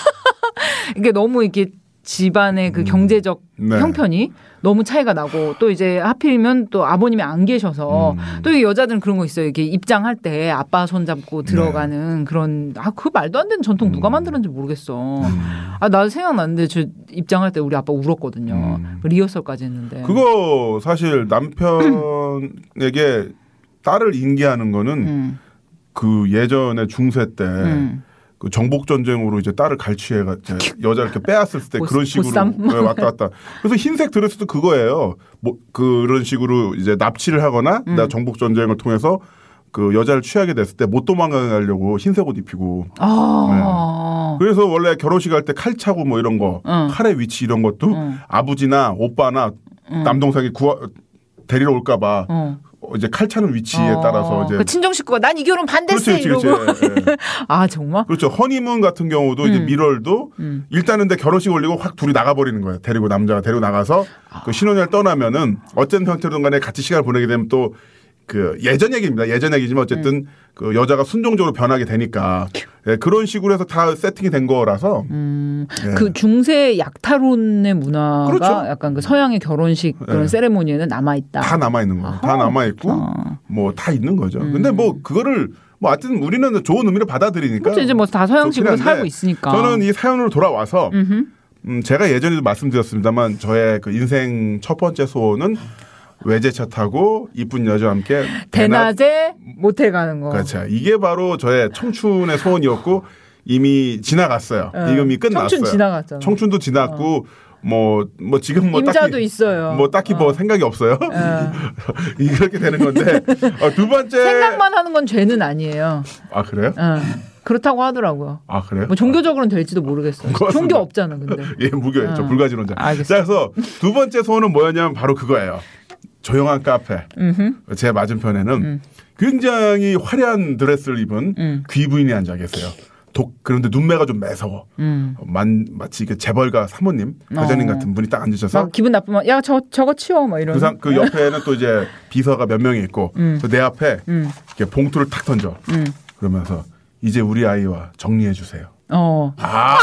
이게 너무 이렇게 집안의 그 경제적 네. 형편이 너무 차이가 나고 또 이제 하필이면 또 아버님이 안 계셔서 음. 또 이 여자들은 그런 거 있어요. 이렇게 입장할 때 아빠 손 잡고 들어가는 네. 그런 아 그 말도 안 되는 전통 누가 만들었는지 모르겠어. 음. 아 나 생각났는데 저 입장할 때 우리 아빠 울었거든요. 음. 리허설까지 했는데. 그거 사실 남편에게 딸을 인계하는 거는 음. 그 예전에 중세 때 음. 그 정복 전쟁으로 이제 딸을 갈취해가 여자 이렇게 빼앗을 때 보, 그런 식으로 보쌈? 네, 왔다 갔다. 그래서 흰색 드레스도 그거예요. 뭐 그런 식으로 이제 납치를 하거나 음. 나 정복 전쟁을 통해서 그 여자를 취하게 됐을 때 못 도망가려고 흰색 옷 입히고. 아. 네. 그래서 원래 결혼식 할 때 칼 차고 뭐 이런 거, 응. 칼의 위치 이런 것도 응. 아버지나 오빠나 응. 남동생이 구하, 데리러 올까봐. 응. 이제 칼 차는 위치에 어. 따라서 이제 그 친정 식구가 난 이 결혼 반대세 그렇지, 그렇지, 이러고 그렇지. 예. 아 정말 그렇죠. 허니문 같은 경우도 이제 음. 미럴도 음. 일단은 근데 결혼식 올리고 확 둘이 나가버리는 거예요. 데리고 남자가 데리고 나가서 그 신혼여행 떠나면은 어떤 형태로든 간에 같이 시간을 보내게 되면 또 그 예전 얘기입니다. 예전 얘기지만 어쨌든 음. 그 여자가 순종적으로 변하게 되니까 예, 그런 식으로 해서 다 세팅이 된 거라서 음, 예. 그 중세 약탈혼의 문화가 그렇죠. 약간 그 서양의 결혼식 그런 예. 세레모니에는 남아 있다. 다 남아 있는 거예요. 다 남아 있고 아. 뭐 다 있는 거죠. 음. 근데 뭐 그거를 뭐 하여튼 우리는 좋은 의미로 받아들이니까 그렇죠. 이제 뭐 다 서양식으로 좋긴 한데 살고 있으니까. 저는 이 사연으로 돌아와서 음흠. 음, 제가 예전에도 말씀드렸습니다만 저의 그 인생 첫 번째 소원은 외제차 타고 이쁜 여자와 함께 대낮에 모텔 가는 거. 그렇죠. 이게 바로 저의 청춘의 소원이었고 이미 지나갔어요. 어. 이미 끝났어요. 청춘 지나갔잖아. 청춘도 지났고 뭐, 뭐 지금 뭐 임자도 딱히 있어요. 뭐 딱히 어. 뭐 생각이 없어요. 어. 이렇게 되는 건데 어, 두 번째 생각만 하는 건 죄는 아니에요. 아 그래요? 어. 그렇다고 하더라고요. 아 그래요? 뭐 종교적으로는 될지도 모르겠어요. 고맙습니다. 종교 없잖아, 근데. 예, 무교였죠. 어. 불가지론자. 알겠습니다. 자, 그래서 두 번째 소원은 뭐였냐면 바로 그거예요. 조용한 카페. 음흠. 제 맞은편에는 음. 굉장히 화려한 드레스를 입은 음. 귀부인이 앉아 계세요. 독 그런데 눈매가 좀 매서워. 음. 만 마치 그 재벌가 사모님, 회장님 어. 같은 분이 딱 앉으셔서 막 기분 나쁘면 야, 저 저거 치워 막 이런. 그, 상, 그 옆에는 또 이제 비서가 몇 명이 있고 음. 내 앞에 음. 이렇게 봉투를 탁 던져. 음. 그러면서 이제 우리 아이와 정리해 주세요. 어. 아,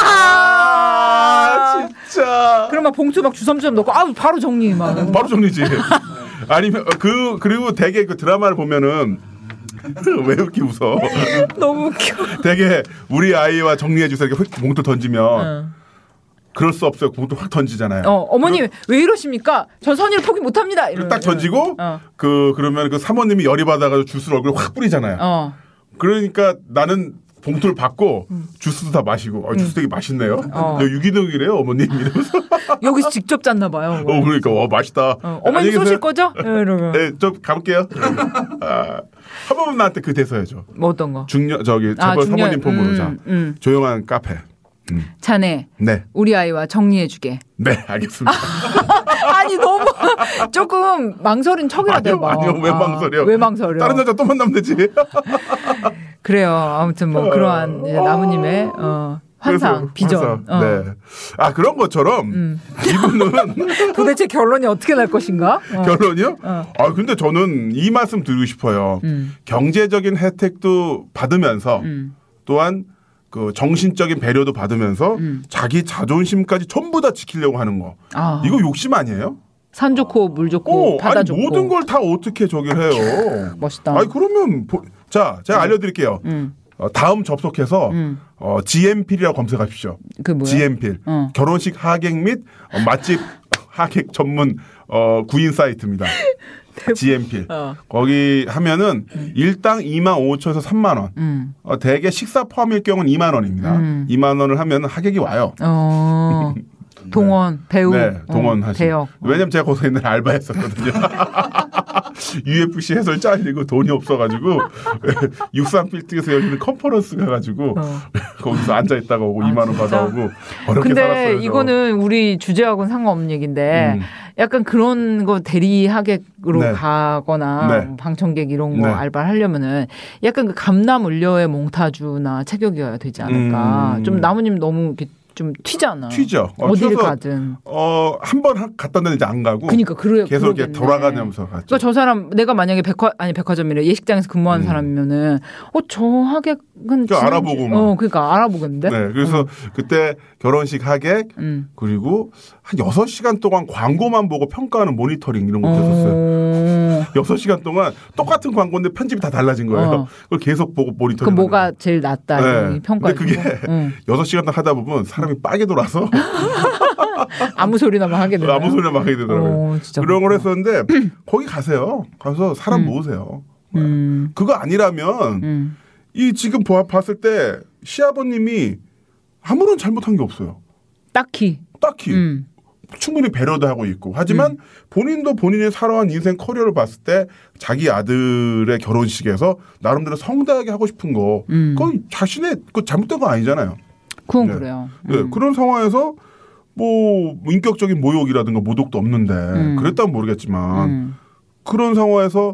진짜. 그럼 막 봉투 막 주섬주섬 넣고 아 바로 정리 막. 바로 정리지. 아니면 그 그리고 되게 그 드라마를 보면은 왜 이렇게 웃어? 너무 웃겨. 되게 우리 아이와 정리해 주세요. 이렇게 휙 봉투 던지면 응. 그럴 수 없어요. 봉투 확 던지잖아요. 어, 어머니 왜 이러십니까? 전 선의를 포기 못합니다. 딱 던지고 어. 그 그러면 그 사모님이 열이 받아가지고 주스를 얼굴에 확 뿌리잖아요. 어. 그러니까 나는 봉투를 받고 음. 주스도 다 마시고 아, 주스 되게 맛있네요. 어. 유기농이래요 어머님 이러면서 여기서 직접 짰나 봐요. 어 그러니까 어 맛있다. 어, 어머니 쏘실 거죠? 이러고. 네, 좀 가볼게요. 아, 한 번만 나한테 그 대사 해줘. 뭐 어떤 거? 중년 저기 아, 저번 중년, 사모님 폼으로 음, 자 음. 조용한 카페. 음. 자네. 네. 우리 아이와 정리해주게. 네, 알겠습니다. 아니 너무 조금 망설인 척이라도 아니요, 해봐. 아니요, 왜 아, 망설여? 왜 망설여? 다른 여자 또 만나면 되지. 그래요. 아무튼 뭐 그러한 이제 나무님의 어, 환상, 그래서, 비전. 환상, 어. 네. 아 그런 것처럼 음. 이분은 도대체 결론이 어떻게 날 것인가? 어. 결론이요? 어. 아 근데 저는 이 말씀 드리고 싶어요. 음. 경제적인 혜택도 받으면서 음. 또한 그 정신적인 배려도 받으면서 음. 자기 자존심까지 전부 다 지키려고 하는 거. 아. 이거 욕심 아니에요? 산 좋고 물 좋고 어, 바다 아니, 좋고 모든 걸 다 어떻게 저기를 해요? 멋있다. 아니 그러면 보, 자 제가 알려드릴게요. 음. 어, 다음 접속해서 음. 어, 지엠필이라고 검색하십시오. 그 뭐야? 지엠필 어. 결혼식 하객 및 어, 맛집 하객 전문 어, 구인 사이트입니다. 지엠필 어. 거기 하면은 음. 일당 이만 오천에서 삼만 원. 음. 어, 대개 식사 포함일 경우는 이만 원입니다. 음. 이만 원을 하면 하객이 와요. 어. 동원 배우 네, 동원 어, 하시. 대역. 왜냐면 제가 거기서 옛날에 알바했었거든요. 유에프씨 해설 잘리고 돈이 없어가지고 육상 필드에서 열리는 컨퍼런스 가가지고 어. 거기서 앉아 있다가 오고 아, 이만 원 진짜? 받아오고 어렵게 근데 살았어요. 저. 이거는 우리 주제하고는 상관없는 얘기인데 음. 약간 그런 거 대리 하객으로 네. 가거나 네. 뭐 방청객 이런 거 네. 알바를 하려면은 약간 그 감남 을려의 몽타주나 체격이어야 되지 않을까. 음. 좀 나무님 너무 이렇게 좀 튀잖아. 튀죠. 어, 어디를 튀어서 가든. 어, 한 번 갔다 왔는데 이제 안 가고. 그러니까 그래 계속 이렇게 그러겠네. 돌아가면서 갔죠. 그러니까 저 사람 내가 만약에 백화 아니 백화점이래 예식장에서 근무하는 음. 사람이면은 어 저 하객은 저 알아보고 막. 어 그러니까 알아보겠는데. 네, 그래서 어. 그때 결혼식 하객 음. 그리고 한 여섯 시간 동안 광고만 보고 평가하는 모니터링 이런 것도 했었어요. 어. 여섯 시간 동안 똑같은 광고인데 편집이 다 달라진 거예요. 어. 그걸 계속 보고 모니터링. 그 뭐가 제일 낫다 네. 평가. 근데 그게 응. 여섯 시간 동안 하다 보면 사람이 빠게 돌아서 아무 소리나만 하게 되나. 아무 소리나 막 하게 되더라고요. 어, 진짜 그런 걸 그렇구나. 했었는데 거기 가세요. 가서 사람 음. 모으세요. 음. 그거 아니라면 음. 이 지금 보- 봤을 때 시아버님이 아무런 잘못한 게 없어요. 딱히. 딱히. 음. 충분히 배려도 하고 있고 하지만 음. 본인도 본인이 살아온 인생 커리어를 봤을 때 자기 아들의 결혼식에서 나름대로 성대하게 하고 싶은 거 음. 그건 자신의 그 잘못된 거 아니잖아요. 그건 네. 그래요. 네, 음. 그런 상황에서 뭐 인격적인 모욕이라든가 모독도 없는데 음. 그랬다면 모르겠지만 음. 그런 상황에서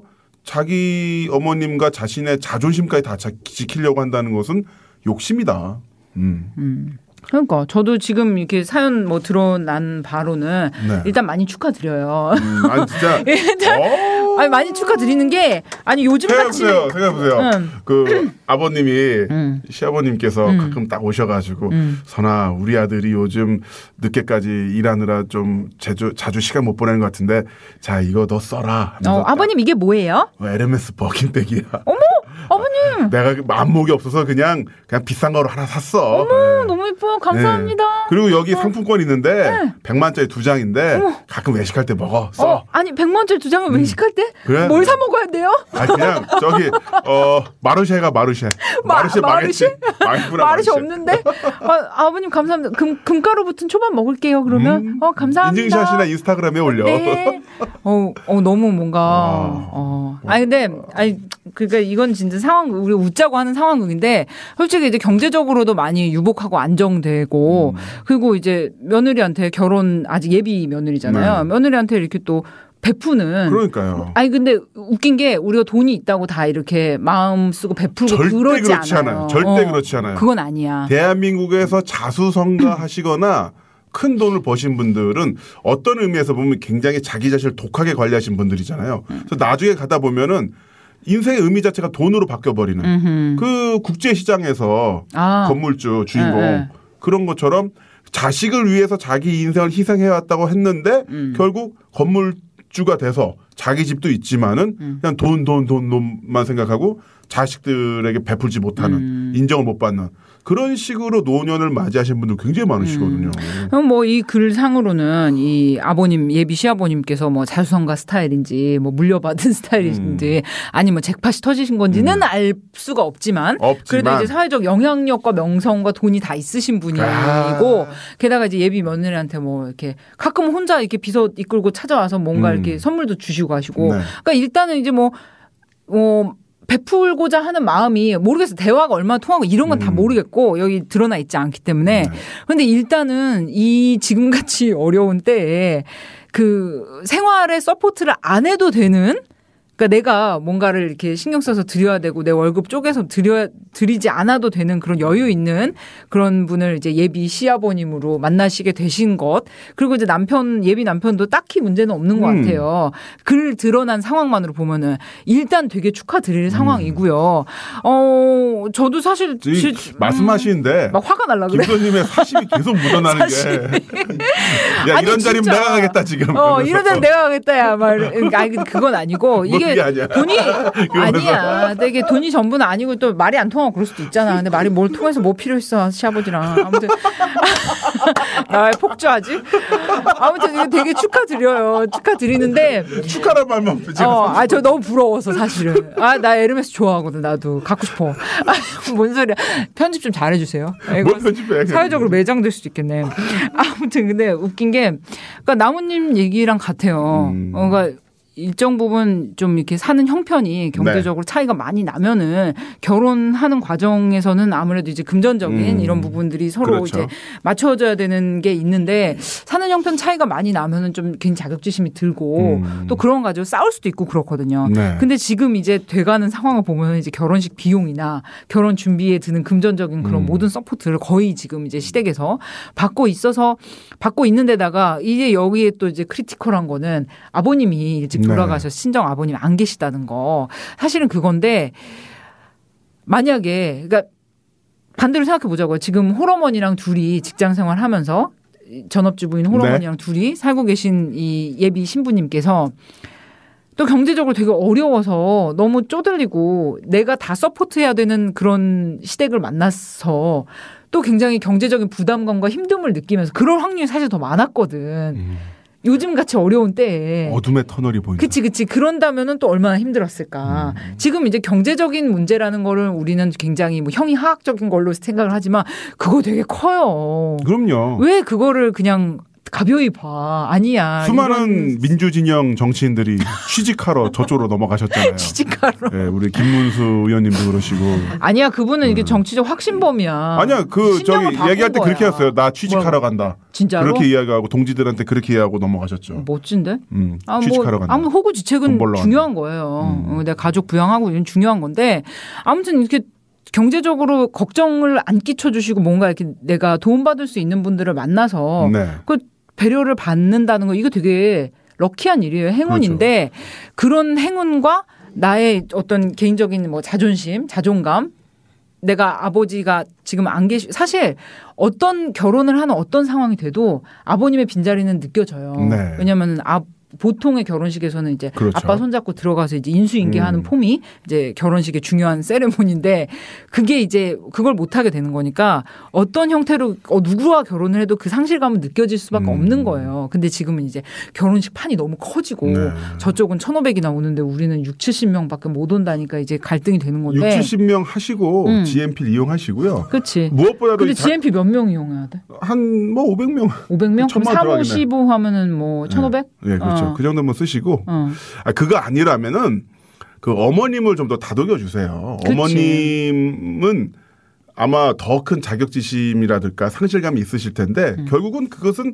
자기 어머님과 자신의 자존심까지 다 자- 지키려고 한다는 것은 욕심이다. 음. 음. 그러니까 저도 지금 이렇게 사연 뭐 드러난 바로는 네. 일단 많이 축하드려요. 음, 아니 진짜 일단 어. 아니 많이 축하드리는 게 아니 요즘 같이 생각해보세요. 생각해보세요. 응. 그 아버님이 응. 시아버님께서 응. 가끔 딱 오셔가지고 응. 선아 우리 아들이 요즘 늦게까지 일하느라 좀 자주, 자주 시간 못 보내는 것 같은데 자 이거 너 써라. 하면서 어, 딱, 아버님 이게 뭐예요? 어, 엘엠에스 버킨백이야. 어머 아버님 내가 그 안목이 없어서 그냥 그냥 비싼 거로 하나 샀어. 어머 네. 너무 예뻐요. 감사합니다. 네. 그리고 여기 어. 상품권 있는데 네. 백만짜리 두 장인데 가끔 외식할 때 먹어. 써. 어, 아니 백만 원짜리 두 장을 외식할 때 그래? 뭘 사 먹어야 돼요? 아 그냥 저기 어 마르쉐가 마르쉐. 마- 마르쉐 망했지. 마르쉐? 망했구나, 말이 없는데 아, 아버님 감사합니다. 금 금가루 붙은 초밥 먹을게요. 그러면 음. 어 감사합니다. 인증샷이나 인스타그램에 올려. 네. 어, 어 너무 뭔가 아. 어. 아니 근데 아니 그러니까 이건 진짜 상황 우리 웃자고 하는 상황극인데 솔직히 이제 경제적으로도 많이 유복하고 안정되고 음. 그리고 이제 며느리한테 결혼 아직 예비 며느리잖아요. 네. 며느리한테 이렇게 또 베푸는 그러니까요. 아니 근데 웃긴 게 우리가 돈이 있다고 다 이렇게 마음 쓰고 베풀고 절대 그러지 그렇지 않아요. 않아요. 절대 그렇지 않아요. 그건 아니야. 대한민국에서 자수성가하시거나 큰 돈을 버신 분들은 어떤 의미에서 보면 굉장히 자기 자신을 독하게 관리하신 분들이잖아요. 그래서 나중에 가다 보면은 인생의 의미 자체가 돈으로 바뀌어버리는 음흠. 그 국제시장에서 아. 건물주 주인공 네, 네. 그런 것처럼 자식을 위해서 자기 인생을 희생해왔다고 했는데 음. 결국 건물주가 돼서 자기 집도 있지만은 음. 그냥 돈, 돈, 돈, 돈만 생각하고 자식들에게 베풀지 못하는 음. 인정을 못 받는 그런 식으로 노년을 맞이하신 분들 굉장히 많으시거든요. 그럼 뭐 이 글상으로는 이 아버님 예비 시아버님께서 뭐 자수성가 스타일인지 뭐 물려받은 스타일인지 음. 아니면 뭐 잭팟이 터지신 건지는 음. 알 수가 없지만, 없지만 그래도 이제 사회적 영향력과 명성과 돈이 다 있으신 분이고 아. 게다가 이제 예비 며느리한테 뭐 이렇게 가끔 혼자 이렇게 비서 이끌고 찾아와서 뭔가 음. 이렇게 선물도 주시고 하시고 네. 그러니까 일단은 이제 뭐 어. 베풀고자 하는 마음이 모르겠어요. 대화가 얼마나 통하고 이런 건 다 음. 모르겠고 여기 드러나 있지 않기 때문에. 네. 근데 일단은 이 지금같이 어려운 때에 그 생활에 서포트를 안 해도 되는, 그러니까 내가 뭔가를 이렇게 신경 써서 드려야 되고 내 월급 쪼개서 드려 드리지 않아도 되는 그런 여유 있는 그런 분을 이제 예비 시아버님으로 만나시게 되신 것, 그리고 이제 남편 예비 남편도 딱히 문제는 없는 것 음. 같아요. 글 드러난 상황만으로 보면은 일단 되게 축하드릴 음. 상황이고요. 어 저도 사실 이, 지, 말씀하시는데 막 화가 날라 그래. 김도님의 사심이 계속 묻어나는 게. 야, 아니, 이런 자리면 진짜. 내가 가겠다 지금. 어, 그러면서. 이런 데는 내가 가겠다, 야, 말. 아니, 그건 아니고. 뭐 이게 그게 아니야. 돈이, 아니야. 근데 이게 돈이 전부는 아니고 또 말이 안 통하고 그럴 수도 있잖아. 근데 말이 뭘 통해서 뭐 필요했어, 시아버지랑. 아무튼. 나 왜 폭주하지? 아무튼 이거 되게 축하드려요. 축하드리는데. 축하란 말만 지금. 어, 아, 저 너무 부러워서 사실은. 아, 나 에르메스 좋아하거든, 나도. 갖고 싶어. 아, 뭔 소리야. 편집 좀 잘해주세요. 뭘 편집해. 사회적으로 매장될 수도 있겠네. 아무튼 근데 웃긴 게, 그러니까 나무님 얘기랑 같아요. 음. 어, 그러니까 일정 부분 좀 이렇게 사는 형편이 경제적으로 네. 차이가 많이 나면은 결혼하는 과정에서는 아무래도 이제 금전적인 음. 이런 부분들이 서로 그렇죠. 이제 맞춰져야 되는 게 있는데, 사는 형편 차이가 많이 나면은 좀 괜히 자격지심이 들고 음. 또 그런 거 가지고 싸울 수도 있고 그렇거든요. 네. 근데 지금 이제 돼가는 상황을 보면 이제 결혼식 비용이나 결혼 준비에 드는 금전적인 그런 음. 모든 서포트를 거의 지금 이제 시댁에서 받고 있어서 받고 있는 데다가 이제 여기에 또 이제 크리티컬한 거는 아버님이 일찍 돌아가셔서 네. 친정 아버님이 안 계시다는 거. 사실은 그건데 만약에 그러니까 반대로 생각해 보자고요. 지금 홀어머니랑 둘이 직장 생활하면서 전업주부인 홀어머니랑 네. 둘이 살고 계신 이 예비 신부님께서 또 경제적으로 되게 어려워서 너무 쪼들리고 내가 다 서포트해야 되는 그런 시댁을 만나서 또 굉장히 경제적인 부담감과 힘듦을 느끼면서 그럴 확률이 사실 더 많았거든. 음. 요즘 같이 어려운 때에 어둠의 터널이 보인다. 그치 그치. 그런다면은 또 얼마나 힘들었을까. 음. 지금 이제 경제적인 문제라는 거를 우리는 굉장히 뭐 형이하학적인 걸로 생각을 하지만 그거 되게 커요. 그럼요. 왜 그거를 그냥 가벼이 봐. 아니야. 수많은 이런... 민주진영 정치인들이 취직하러 저쪽으로 넘어가셨잖아요. 취직하러. 네, 우리 김문수 의원님도 그러시고. 아니야. 그분은 음. 이게 정치적 확신범이야. 아니야. 그 저기 얘기할 때 거야. 그렇게 했어요. 나 취직하러 뭐라고? 간다. 진짜로? 그렇게 이야기하고 동지들한테 그렇게 이야기하고 넘어가셨죠. 멋진데? 음, 아, 취직하러 뭐, 간다. 아무 호구지책은 중요한 거예요. 음. 내가 가족 부양하고 이건 중요한 건데 아무튼 이렇게 경제적으로 걱정을 안 끼쳐주시고 뭔가 이렇게 내가 도움받을 수 있는 분들을 만나서 네. 그 배려를 받는다는 거 이거 되게 럭키한 일이에요. 행운인데 그렇죠. 그런 행운과 나의 어떤 개인적인 뭐 자존심, 자존감, 내가 아버지가 지금 안 계시 사실 어떤 결혼을 하는 어떤 상황이 돼도 아버님의 빈자리는 느껴져요. 네. 왜냐하면 아 보통의 결혼식에서는 이제 그렇죠. 아빠 손잡고 들어가서 이제 인수인계하는 음. 폼이 이제 결혼식의 중요한 세레모니인데 그게 이제 그걸 못 하게 되는 거니까 어떤 형태로 어, 누구와 결혼을 해도 그 상실감은 느껴질 수밖에 음. 없는 거예요. 근데 지금은 이제 결혼식 판이 너무 커지고 네. 저쪽은 천오백이나 오는데 우리는 육칠십 명밖에 못 온다니까 이제 갈등이 되는 건데 육칠십 명 하시고 음. 지엠피를 이용하시고요. 그렇지. 무엇보다도 근데 지엠피 몇 명 이용해야 돼? 한 뭐 오백 명. 오백 명? 그럼 삼, 오, 십오 하면은 뭐 천오백? 네, 네 그렇죠. 어. 그 정도면 쓰시고 어. 아, 그거 아니라면은 그 어머님을 좀 더 다독여 주세요. 그치. 어머님은 아마 더 큰 자격지심이라든가 상실감이 있으실 텐데 음. 결국은 그것은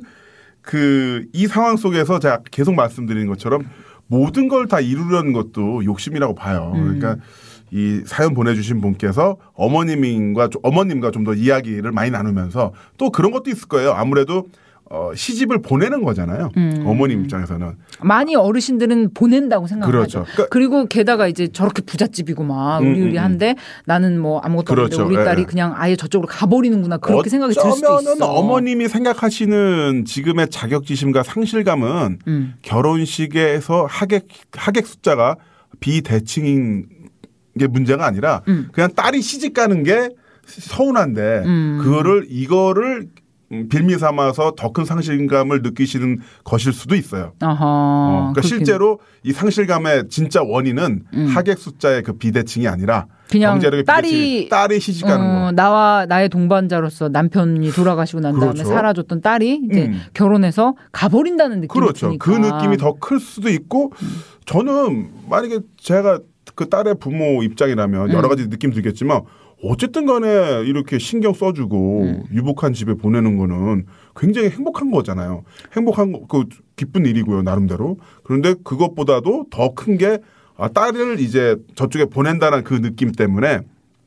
그 이 상황 속에서 제가 계속 말씀드리는 것처럼 모든 걸 다 이루려는 것도 욕심이라고 봐요. 음. 그러니까 이 사연 보내주신 분께서 어머님과 어머님과 좀 더 이야기를 많이 나누면서 또 그런 것도 있을 거예요. 아무래도 어, 시집을 보내는 거잖아요. 음. 어머님 입장에서는. 많이 어르신들은 보낸다고 생각하죠. 그렇죠. 그러니까 그리고 게다가 이제 저렇게 부잣집이고 막 의리의리한데 음, 음, 음. 나는 뭐 아무것도 그렇죠. 없는데 우리 딸이 예. 그냥 아예 저쪽으로 가버리는구나. 그렇게 생각이 들 수도 있어. 어머님이 생각하시는 지금의 자격지심과 상실감은 음. 결혼식에서 하객, 하객 숫자가 비대칭인 게 문제가 아니라 음. 그냥 딸이 시집 가는 게 서운한데 음. 그거를 이거를 빌미 삼아서 더 큰 상실감을 느끼시는 것일 수도 있어요. 아하, 어, 그러니까 그렇긴... 실제로 이 상실감의 진짜 원인은 음. 하객 숫자의 그 비대칭이 아니라 그냥 경제력의 딸이 비대칭이 딸이 시집가는 어, 거. 나와 나의 동반자로서 남편이 돌아가시고 난 다음에 그렇죠. 살아줬던 딸이 이제 음. 결혼해서 가버린다는 느낌이 그렇죠. 드니까. 그 느낌이 더 클 수도 있고 음. 저는 만약에 제가 그 딸의 부모 입장이라면 여러 가지 느낌 들겠지만 어쨌든 간에 이렇게 신경 써주고 음. 유복한 집에 보내는 거는 굉장히 행복한 거잖아요. 행복한 거, 그 기쁜 일이고요, 나름대로. 그런데 그것보다도 더 큰 게 아, 딸을 이제 저쪽에 보낸다는 그 느낌 때문에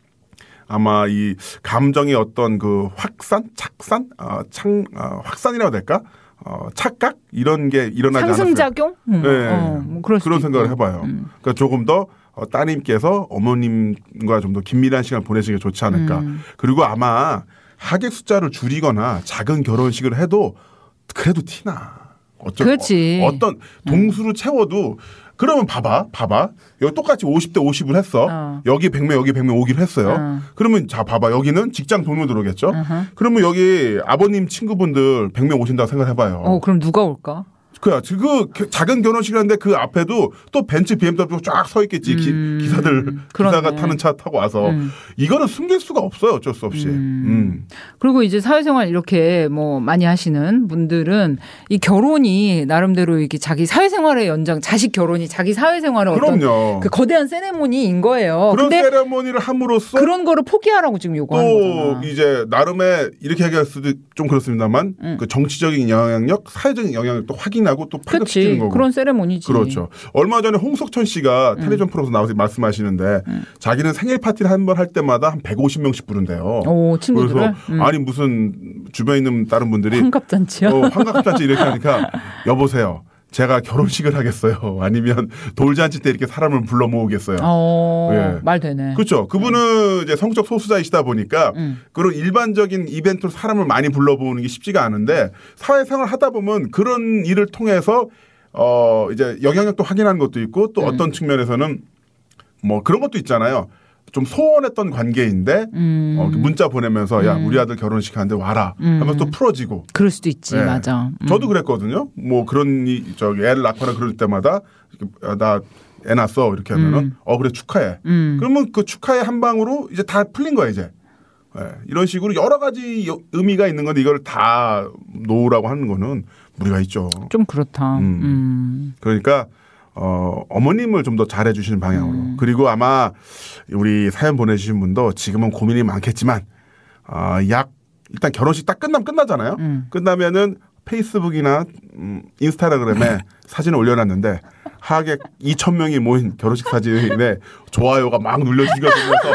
아마 이 감정의 어떤 그 확산, 착산, 어, 창, 어, 확산이라고 해야 될까? 어, 착각 이런 게 일어나지 않았어요. 상승작용? 음. 네, 어, 뭐 그럴 그런 생각을 있고. 해봐요. 음. 그러니까 조금 더 어, 따님께서 어머님과 좀 더 긴밀한 시간을 보내시는 게 좋지 않을까. 음. 그리고 아마 하객 숫자를 줄이거나 작은 결혼식을 해도 그래도 티나. 어쩌, 그렇지. 어, 어떤 동수를 채워도 그러면 봐봐, 봐봐. 여기 똑같이 오십 대 오십을 했어. 어. 여기 백 명, 여기 백 명 오기로 했어요. 어. 그러면 자, 봐봐. 여기는 직장 동료 들어오겠죠. uh-huh. 그러면 여기 아버님 친구분들 백 명 오신다고 생각해봐요. 어, 그럼 누가 올까? 그야 그 작은 결혼식이라는데 그 앞에도 또 벤츠 비엠더블유 쫙 서 있겠지. 음, 기, 기사들 그러네. 기사가 타는 차 타고 와서 음. 이거는 숨길 수가 없어요. 어쩔 수 없이. 음. 음. 그리고 이제 사회생활 이렇게 뭐 많이 하시는 분들은 이 결혼이 나름대로 이게 자기 사회생활의 연장, 자식 결혼이 자기 사회생활의 어떤 그럼요. 그 거대한 세레모니인 거예요. 그런 근데 세레모니를 함으로써 그런 거를 포기하라고 지금 요구하는 또 거잖아. 이제 나름의 이렇게 얘기할 수도 좀 그렇습니다만 음. 그 정치적인 영향력, 사회적인 영향력도 확인하고 또 그렇지. 거고. 그런 세레모니지. 그렇죠. 얼마 전에 홍석천 씨가 음. 텔레비전 프로에서 나와서 말씀하시는데 음. 자기는 생일 파티를 한 번 할 때마다 한 백오십 명씩 부른대요. 오, 친구들을? 그래서 음. 아니 무슨 주변에 있는 다른 분들이 환갑잔치요? 어, 환갑잔치 이렇게 하니까 여보세요. 제가 결혼식을 하겠어요. 아니면 돌잔치 때 이렇게 사람을 불러 모으겠어요. 어, 예. 말 되네. 그렇죠. 그분은 음. 이제 성적 소수자이시다 보니까 음. 그런 일반적인 이벤트로 사람을 많이 불러보는 게 쉽지가 않은데 사회생활 하다 보면 그런 일을 통해서 어 이제 영향력도 확인하는 것도 있고 또 음. 어떤 측면에서는 뭐 그런 것도 있잖아요. 좀 소원했던 관계인데 음. 어, 문자 보내면서 야 음. 우리 아들 결혼식 하는데 와라 음. 하면 또 풀어지고. 그럴 수도 있지. 네. 맞아. 음. 저도 그랬거든요. 뭐 그런 이 저기 애를 낳거나 그럴 때마다 나 애 낳았어 이렇게 하면은 음. 어 그래 축하해. 음. 그러면 그 축하의 한 방으로 이제 다 풀린 거야 이제. 네. 이런 식으로 여러 가지 의미가 있는 건데 이걸 다 놓으라고 하는 거는 무리가 있죠. 좀 그렇다. 음. 음. 그러니까 어, 어머님을 좀 더 잘해 주시는 방향으로. 음. 그리고 아마 우리 사연 보내주신 분도 지금은 고민이 많겠지만 어, 약 일단 결혼식 딱 끝나면 끝나잖아요. 음. 끝나면은 페이스북이나 음, 인스타그램에 사진을 올려놨는데 하객 이천 명이 모인 결혼식 사진에 좋아요가 막 눌려지면서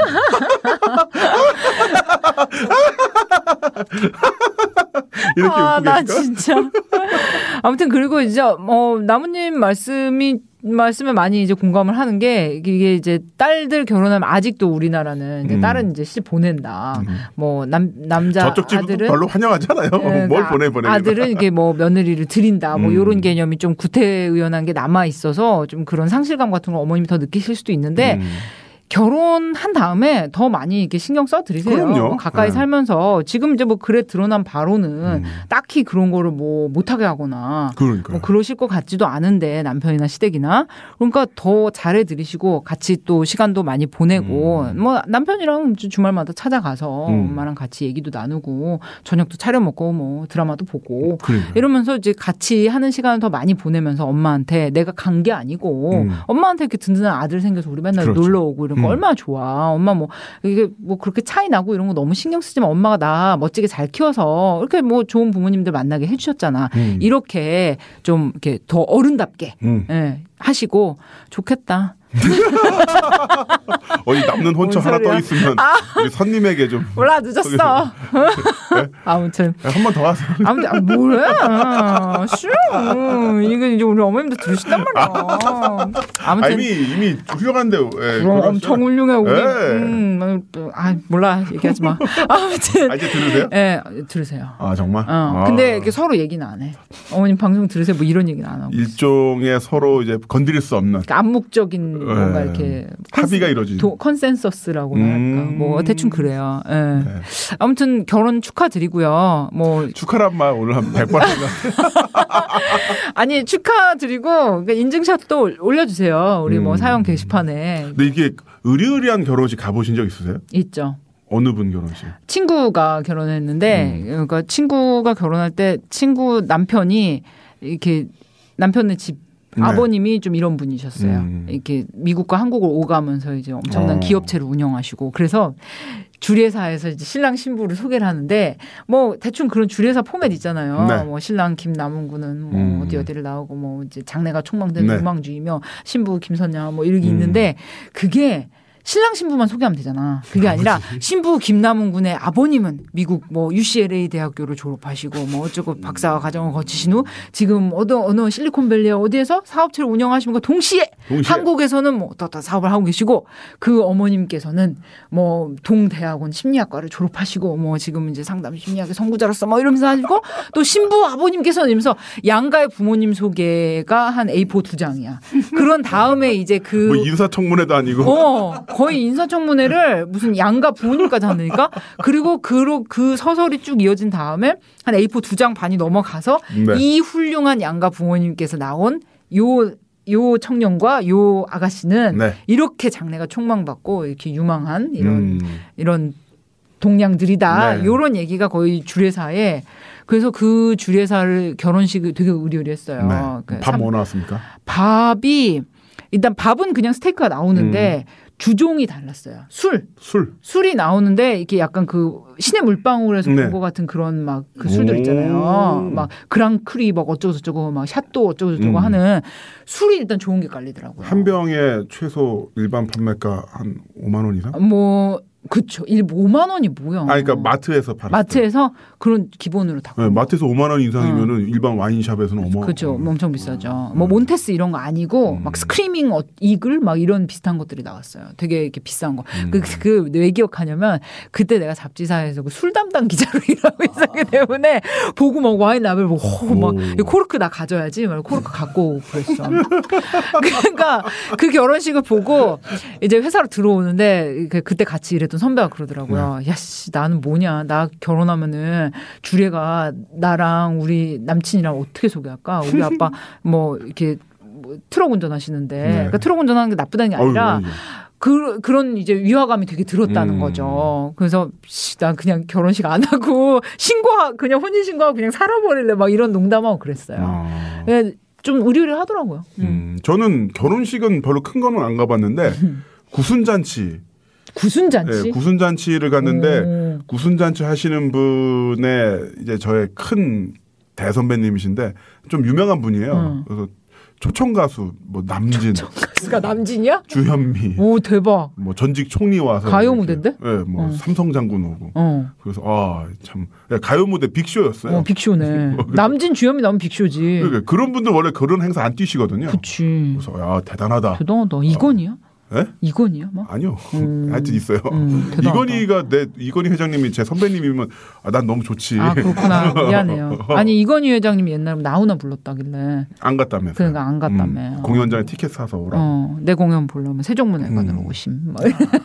이렇게 아, 웃고 나 계실까? 진짜. 아무튼 그리고 이제 어, 나무님 말씀이 말씀에 많이 이제 공감을 하는 게 이게 이제 딸들 결혼하면 아직도 우리나라는 이제 음. 딸은 이제 시집 보낸다. 음. 뭐 남 남자 저쪽 집도 아들은 별로 환영하잖아요. 네, 뭘 아, 보내 보내. 아들은 이게 뭐 며느리를 드린다. 뭐 음. 이런 개념이 좀 구태의연한 게 남아 있어서 좀 그런 상실감 같은 걸 어머님이 더 느끼실 수도 있는데. 음. 결혼한 다음에 더 많이 이렇게 신경 써 드리세요. 그럼요. 가까이 네. 살면서 지금 이제 뭐 글에 드러난 바로는 음. 딱히 그런 거를 뭐 못하게 하거나 그러니까. 뭐 그러실 것 같지도 않은데 남편이나 시댁이나 그러니까 더 잘해 드리시고 같이 또 시간도 많이 보내고 음. 뭐 남편이랑 주말마다 찾아가서 음. 엄마랑 같이 얘기도 나누고 저녁도 차려 먹고 뭐 드라마도 보고 그러니까. 이러면서 이제 같이 하는 시간을 더 많이 보내면서 엄마한테 내가 간 게 아니고 음. 엄마한테 이렇게 든든한 아들 생겨서 우리 맨날 그렇죠. 놀러 오고 이런 거 음. 얼마나 좋아. 엄마 뭐 이게 뭐 그렇게 차이 나고 이런 거 너무 신경 쓰지만 엄마가 나 멋지게 잘 키워서 이렇게 뭐 좋은 부모님들 만나게 해주셨잖아. 음. 이렇게 좀 이렇게 더 어른답게 음. 예, 하시고 좋겠다. 어디 남는 혼처 뭔 하나 소리야? 떠 있으면 아. 우리 선님에게 좀 몰라 늦었어. 네? 아무튼 한 번 더 하세요. 아무튼 아, 뭐야? 싫어. 이거 이제 우리 어머님도 들으신단 말이야. 아무튼 아, 이미 이미 훌륭한데. 예, 그럼 엄청 훌륭해 우리. 예. 음, 아 몰라 얘기하지 마. 아무튼 아, 이제 들으세요? 예 들으세요. 아 정말. 어, 아. 근데 이렇게 서로 얘기는 안 해. 어머님 방송 들으세요. 뭐 이런 얘기는 안 하고. 일종의 서로 이제 건드릴 수 없는 그러니까 암묵적인 뭔가 네. 이렇게 합의가 이루어지는. 도, 컨센서스라고나 할까. 음. 뭐 대충 그래요. 예. 네. 아무튼 결혼 축하드리고요. 뭐 축하란 말 오늘 한 백 번 했나? 아니 축하드리고 그러니까 인증샷도 올려주세요. 우리 뭐 음. 사연 게시판에 근데 이게 의리의리한 결혼식 가보신 적 있으세요? 있죠. 어느 분 결혼식? 친구가 결혼했는데 음. 그러니까 친구가 결혼할 때 친구 남편이 이렇게 남편의 집 네. 아버님이 좀 이런 분이셨어요. 음. 이렇게 미국과 한국을 오가면서 이제 엄청난 어. 기업체를 운영하시고 그래서 주례사에서 이제 신랑 신부를 소개를 하는데 뭐 대충 그런 주례사 포맷 있잖아요. 네. 뭐 뭐 신랑 김남훈군은 뭐 음. 어디 어디를 나오고 뭐 이제 장래가 촉망되는 네. 유망주이며 신부 김선녀 뭐 이렇게 음. 있는데 그게 신랑 신부만 소개하면 되잖아. 그게 아니라 신부 김남훈 군의 아버님은 미국 뭐 유씨엘에이 대학교를 졸업하시고 뭐 어쩌고 박사 과정을 거치신 후 지금 어느 어느 실리콘밸리 어디에서 사업체를 운영하시면서 동시에, 동시에. 한국에서는 뭐 어떤 사업을 하고 계시고 그 어머님께서는 뭐 동대학원 심리학과를 졸업하시고 뭐 지금 이제 상담 심리학의 선구자로서 뭐 이러면서 하시고 또 신부 아버님께서는 이러면서 양가의 부모님 소개가 한 에이포 두 장이야. 그런 다음에 이제 그 뭐 인사청문회도 아니고. 어, 거의 인사청문회를 무슨 양가 부모님까지 하니까 그리고 그, 그 서설이 쭉 이어진 다음에 한 에이포 두 장 반이 넘어가서 네. 이 훌륭한 양가 부모님께서 나온 요, 요 청년과 요 아가씨는 네. 이렇게 장래가 촉망받고 이렇게 유망한 이런, 음. 이런 동량들이다. 네. 요런 얘기가 거의 주례사에 그래서 그 주례사를 결혼식을 되게 의리의리했어요. 네. 그 밥 삼- 뭐 나왔습니까? 밥이 일단 밥은 그냥 스테이크가 나오는데 음. 주종이 달랐어요. 술. 술. 술이 나오는데 이게 약간 그 신의 물방울에서 네. 본 것 같은 그런 막 그 술들 오. 있잖아요. 막 그랑크리 막 어쩌고 저쩌고 막 샷도 어쩌고 저쩌고 음. 하는 술이 일단 좋은 게 깔리더라고요. 한 병에 최소 일반 판매가 한 오만 원 이상? 뭐 그쵸. 일 오만 원이 뭐야? 아, 그러니까 마트에서 팔았어요. 마트에서 그런 기본으로 다. 네, 마트에서 오만 원 이상이면은 일반 와인샵에서는 어마. 그렇죠. 엄청 비싸죠. 음. 뭐 몬테스 이런 거 아니고 음. 막 스크리밍 어- 이글 막 이런 비슷한 것들이 나왔어요. 되게 이렇게 비싼 거. 음. 그, 그 왜 기억하냐면 그때 내가 잡지사에서 그 술 담당 기자로 일하고 있었기 때문에 보고 막 와인 라벨 보고 호, 막 오. 코르크 나 가져야지. 막 코르크 갖고 오고 그랬어. 그러니까 그 결혼식을 보고 이제 회사로 들어오는데 그- 그때 같이 일했던 선배가 그러더라고요. 네. 야씨 나는 뭐냐. 나 결혼하면은 주례가 나랑 우리 남친이랑 어떻게 소개할까? 우리 아빠 뭐 이렇게 뭐 트럭 운전하시는데 네. 그러니까 트럭 운전하는 게 나쁘다는 게 아니라 어휴, 어휴. 그, 그런 이제 위화감이 되게 들었다는 음. 거죠. 그래서 씨, 난 그냥 결혼식 안 하고 신고하 그냥 혼인 신고하고 그냥 살아버릴래 막 이런 농담하고 그랬어요. 아. 예, 좀 의리의리 하더라고요. 음. 음, 저는 결혼식은 별로 큰 거는 안 가봤는데 구순잔치. 구순잔치. 네, 구순잔치를 갔는데 오. 구순잔치 하시는 분의 이제 저의 큰 대선배님이신데 좀 유명한 분이에요. 음. 그래서 초청 가수 뭐 남진, 가수가 남진이야? 주현미, 오 대박. 뭐 전직 총리 와서 가요 이렇게, 무대인데? 네, 뭐 어. 삼성 장군 오고. 어. 그래서 아 참 가요 무대 빅쇼였어요. 어 빅쇼네. 남진 주현미 나오면 빅쇼지. 그러니까 그런 분들 원래 그런 행사 안 뛰시거든요. 그치. 그래서 야 대단하다. 대단하다. 이건이야? 예? 이건이야? 막? 아니요. 음. 하여튼 있어요. 음, 대단하다. 이건희가 내 이건희 회장님이 제 선배님이면 아, 난 너무 좋지. 아 그렇구나. 미안해요. 아니 이건희 회장님이 옛날에 나훈아 불렀다길래 안 갔다면서. 그러니까 안 갔다며. 음, 공연장에 티켓 사서 오라. 어, 내 공연 보려면 세종문화회관으로 음. 오심. 뭐.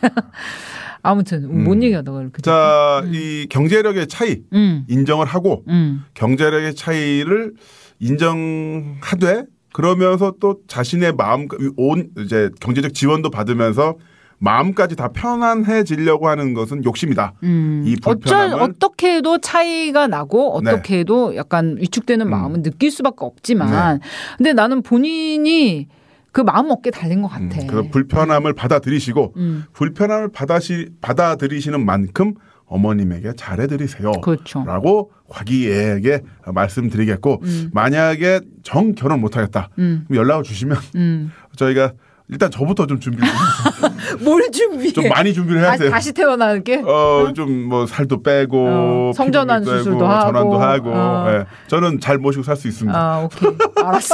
아무튼 음. 뭔 얘기하다가 이렇게. 자, 이 경제력의 차이 음, 인정을 하고 음, 경제력의 차이를 인정하되 그러면서 또 자신의 마음 온 이제 경제적 지원도 받으면서 마음까지 다 편안해지려고 하는 것은 욕심이다. 음. 이 어쩔 불편함은 어떻게 해도 차이가 나고 네. 어떻게 해도 약간 위축되는 음. 마음은 느낄 수밖에 없지만, 네. 근데 나는 본인이 그 마음 어깨 달린 것 같아. 음, 그래서 불편함을 받아들이시고 음. 불편함을 받아시, 받아들이시는 만큼 어머님에게 잘해드리세요. 그렇죠. 라고 화기애애하게 말씀드리겠고 음. 만약에 정 결혼 못하겠다. 음, 그럼 연락을 주시면 음. 저희가 일단 저부터 좀 준비를 뭘 준비해? 좀 많이 준비를 해야 다시, 돼요. 다시 태어나게? 어, 좀 뭐 살도 빼고 어, 성전환 피부도 수술도 빼고, 하고 전환도 하고. 어. 예. 저는 잘 모시고 살 수 있습니다. 아, 오케이. 알았어.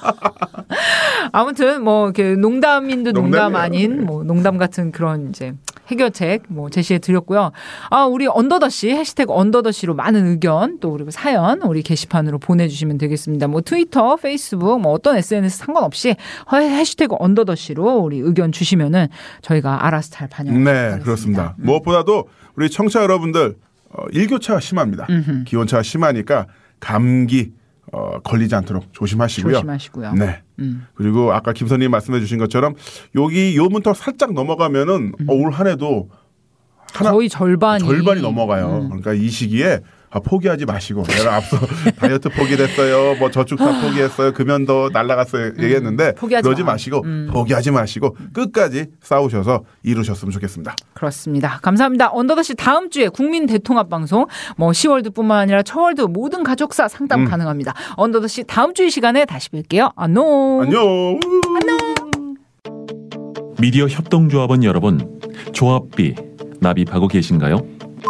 아무튼 뭐 이렇게 농담인도 농담 농담이에요. 아닌 뭐 농담 같은 그런 이제 해결책 뭐 제시해 드렸고요. 아, 우리 언더더씨 해시태그 언더더씨로 많은 의견 또 그리고 사연 우리 게시판으로 보내주시면 되겠습니다. 뭐 트위터, 페이스북 뭐 어떤 에스엔에스 상관없이 해시태그 언더더씨로 우리 의견 주시면은 저희가 알아서 잘 반영하겠습니다. 네, 그렇습니다. 음. 무엇보다도 우리 청취자 여러분들 어, 일교차가 심합니다. 음흠. 기온차가 심하니까 감기 어, 걸리지 않도록 조심하시고요. 조심하시고요. 네. 음. 그리고 아까 김 선생님 말씀해 주신 것처럼 여기 요 문턱 살짝 넘어가면은 음. 어, 올 한 해도 하나, 거의 절반이 절반이 넘어가요. 음. 그러니까 이 시기에 아, 포기하지 마시고 내가 앞서 다이어트 포기됐어요. 뭐 저축 다 포기했어요. 금연도 날라갔어요. 음. 얘기했는데 그러지 마. 마시고 음. 포기하지 마시고 끝까지 싸우셔서 이루셨으면 좋겠습니다. 그렇습니다. 감사합니다. 언더더씨 다음 주에 국민 대통합 방송 뭐 시월드뿐만 아니라 처월드 모든 가족사 상담 음. 가능합니다. 언더더씨 다음 주 이 시간에 다시 뵐게요. 안녕. 안녕. 안녕. 미디어 협동조합원 여러분, 조합비 납입하고 계신가요?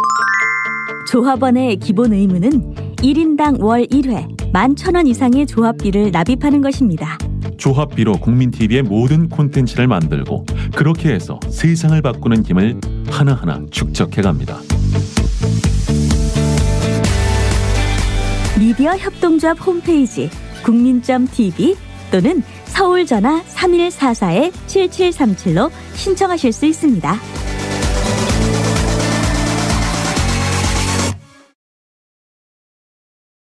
조합원의 기본 의무는 일 인당 월 일 회 만 천 원 이상의 조합비를 납입하는 것입니다. 조합비로 국민티비의 모든 콘텐츠를 만들고 그렇게 해서 세상을 바꾸는 힘을 하나하나 축적해갑니다. 미디어 협동조합 홈페이지 국민 점 티비 또는 서울 전화 삼일사사 칠칠삼칠로 신청하실 수 있습니다.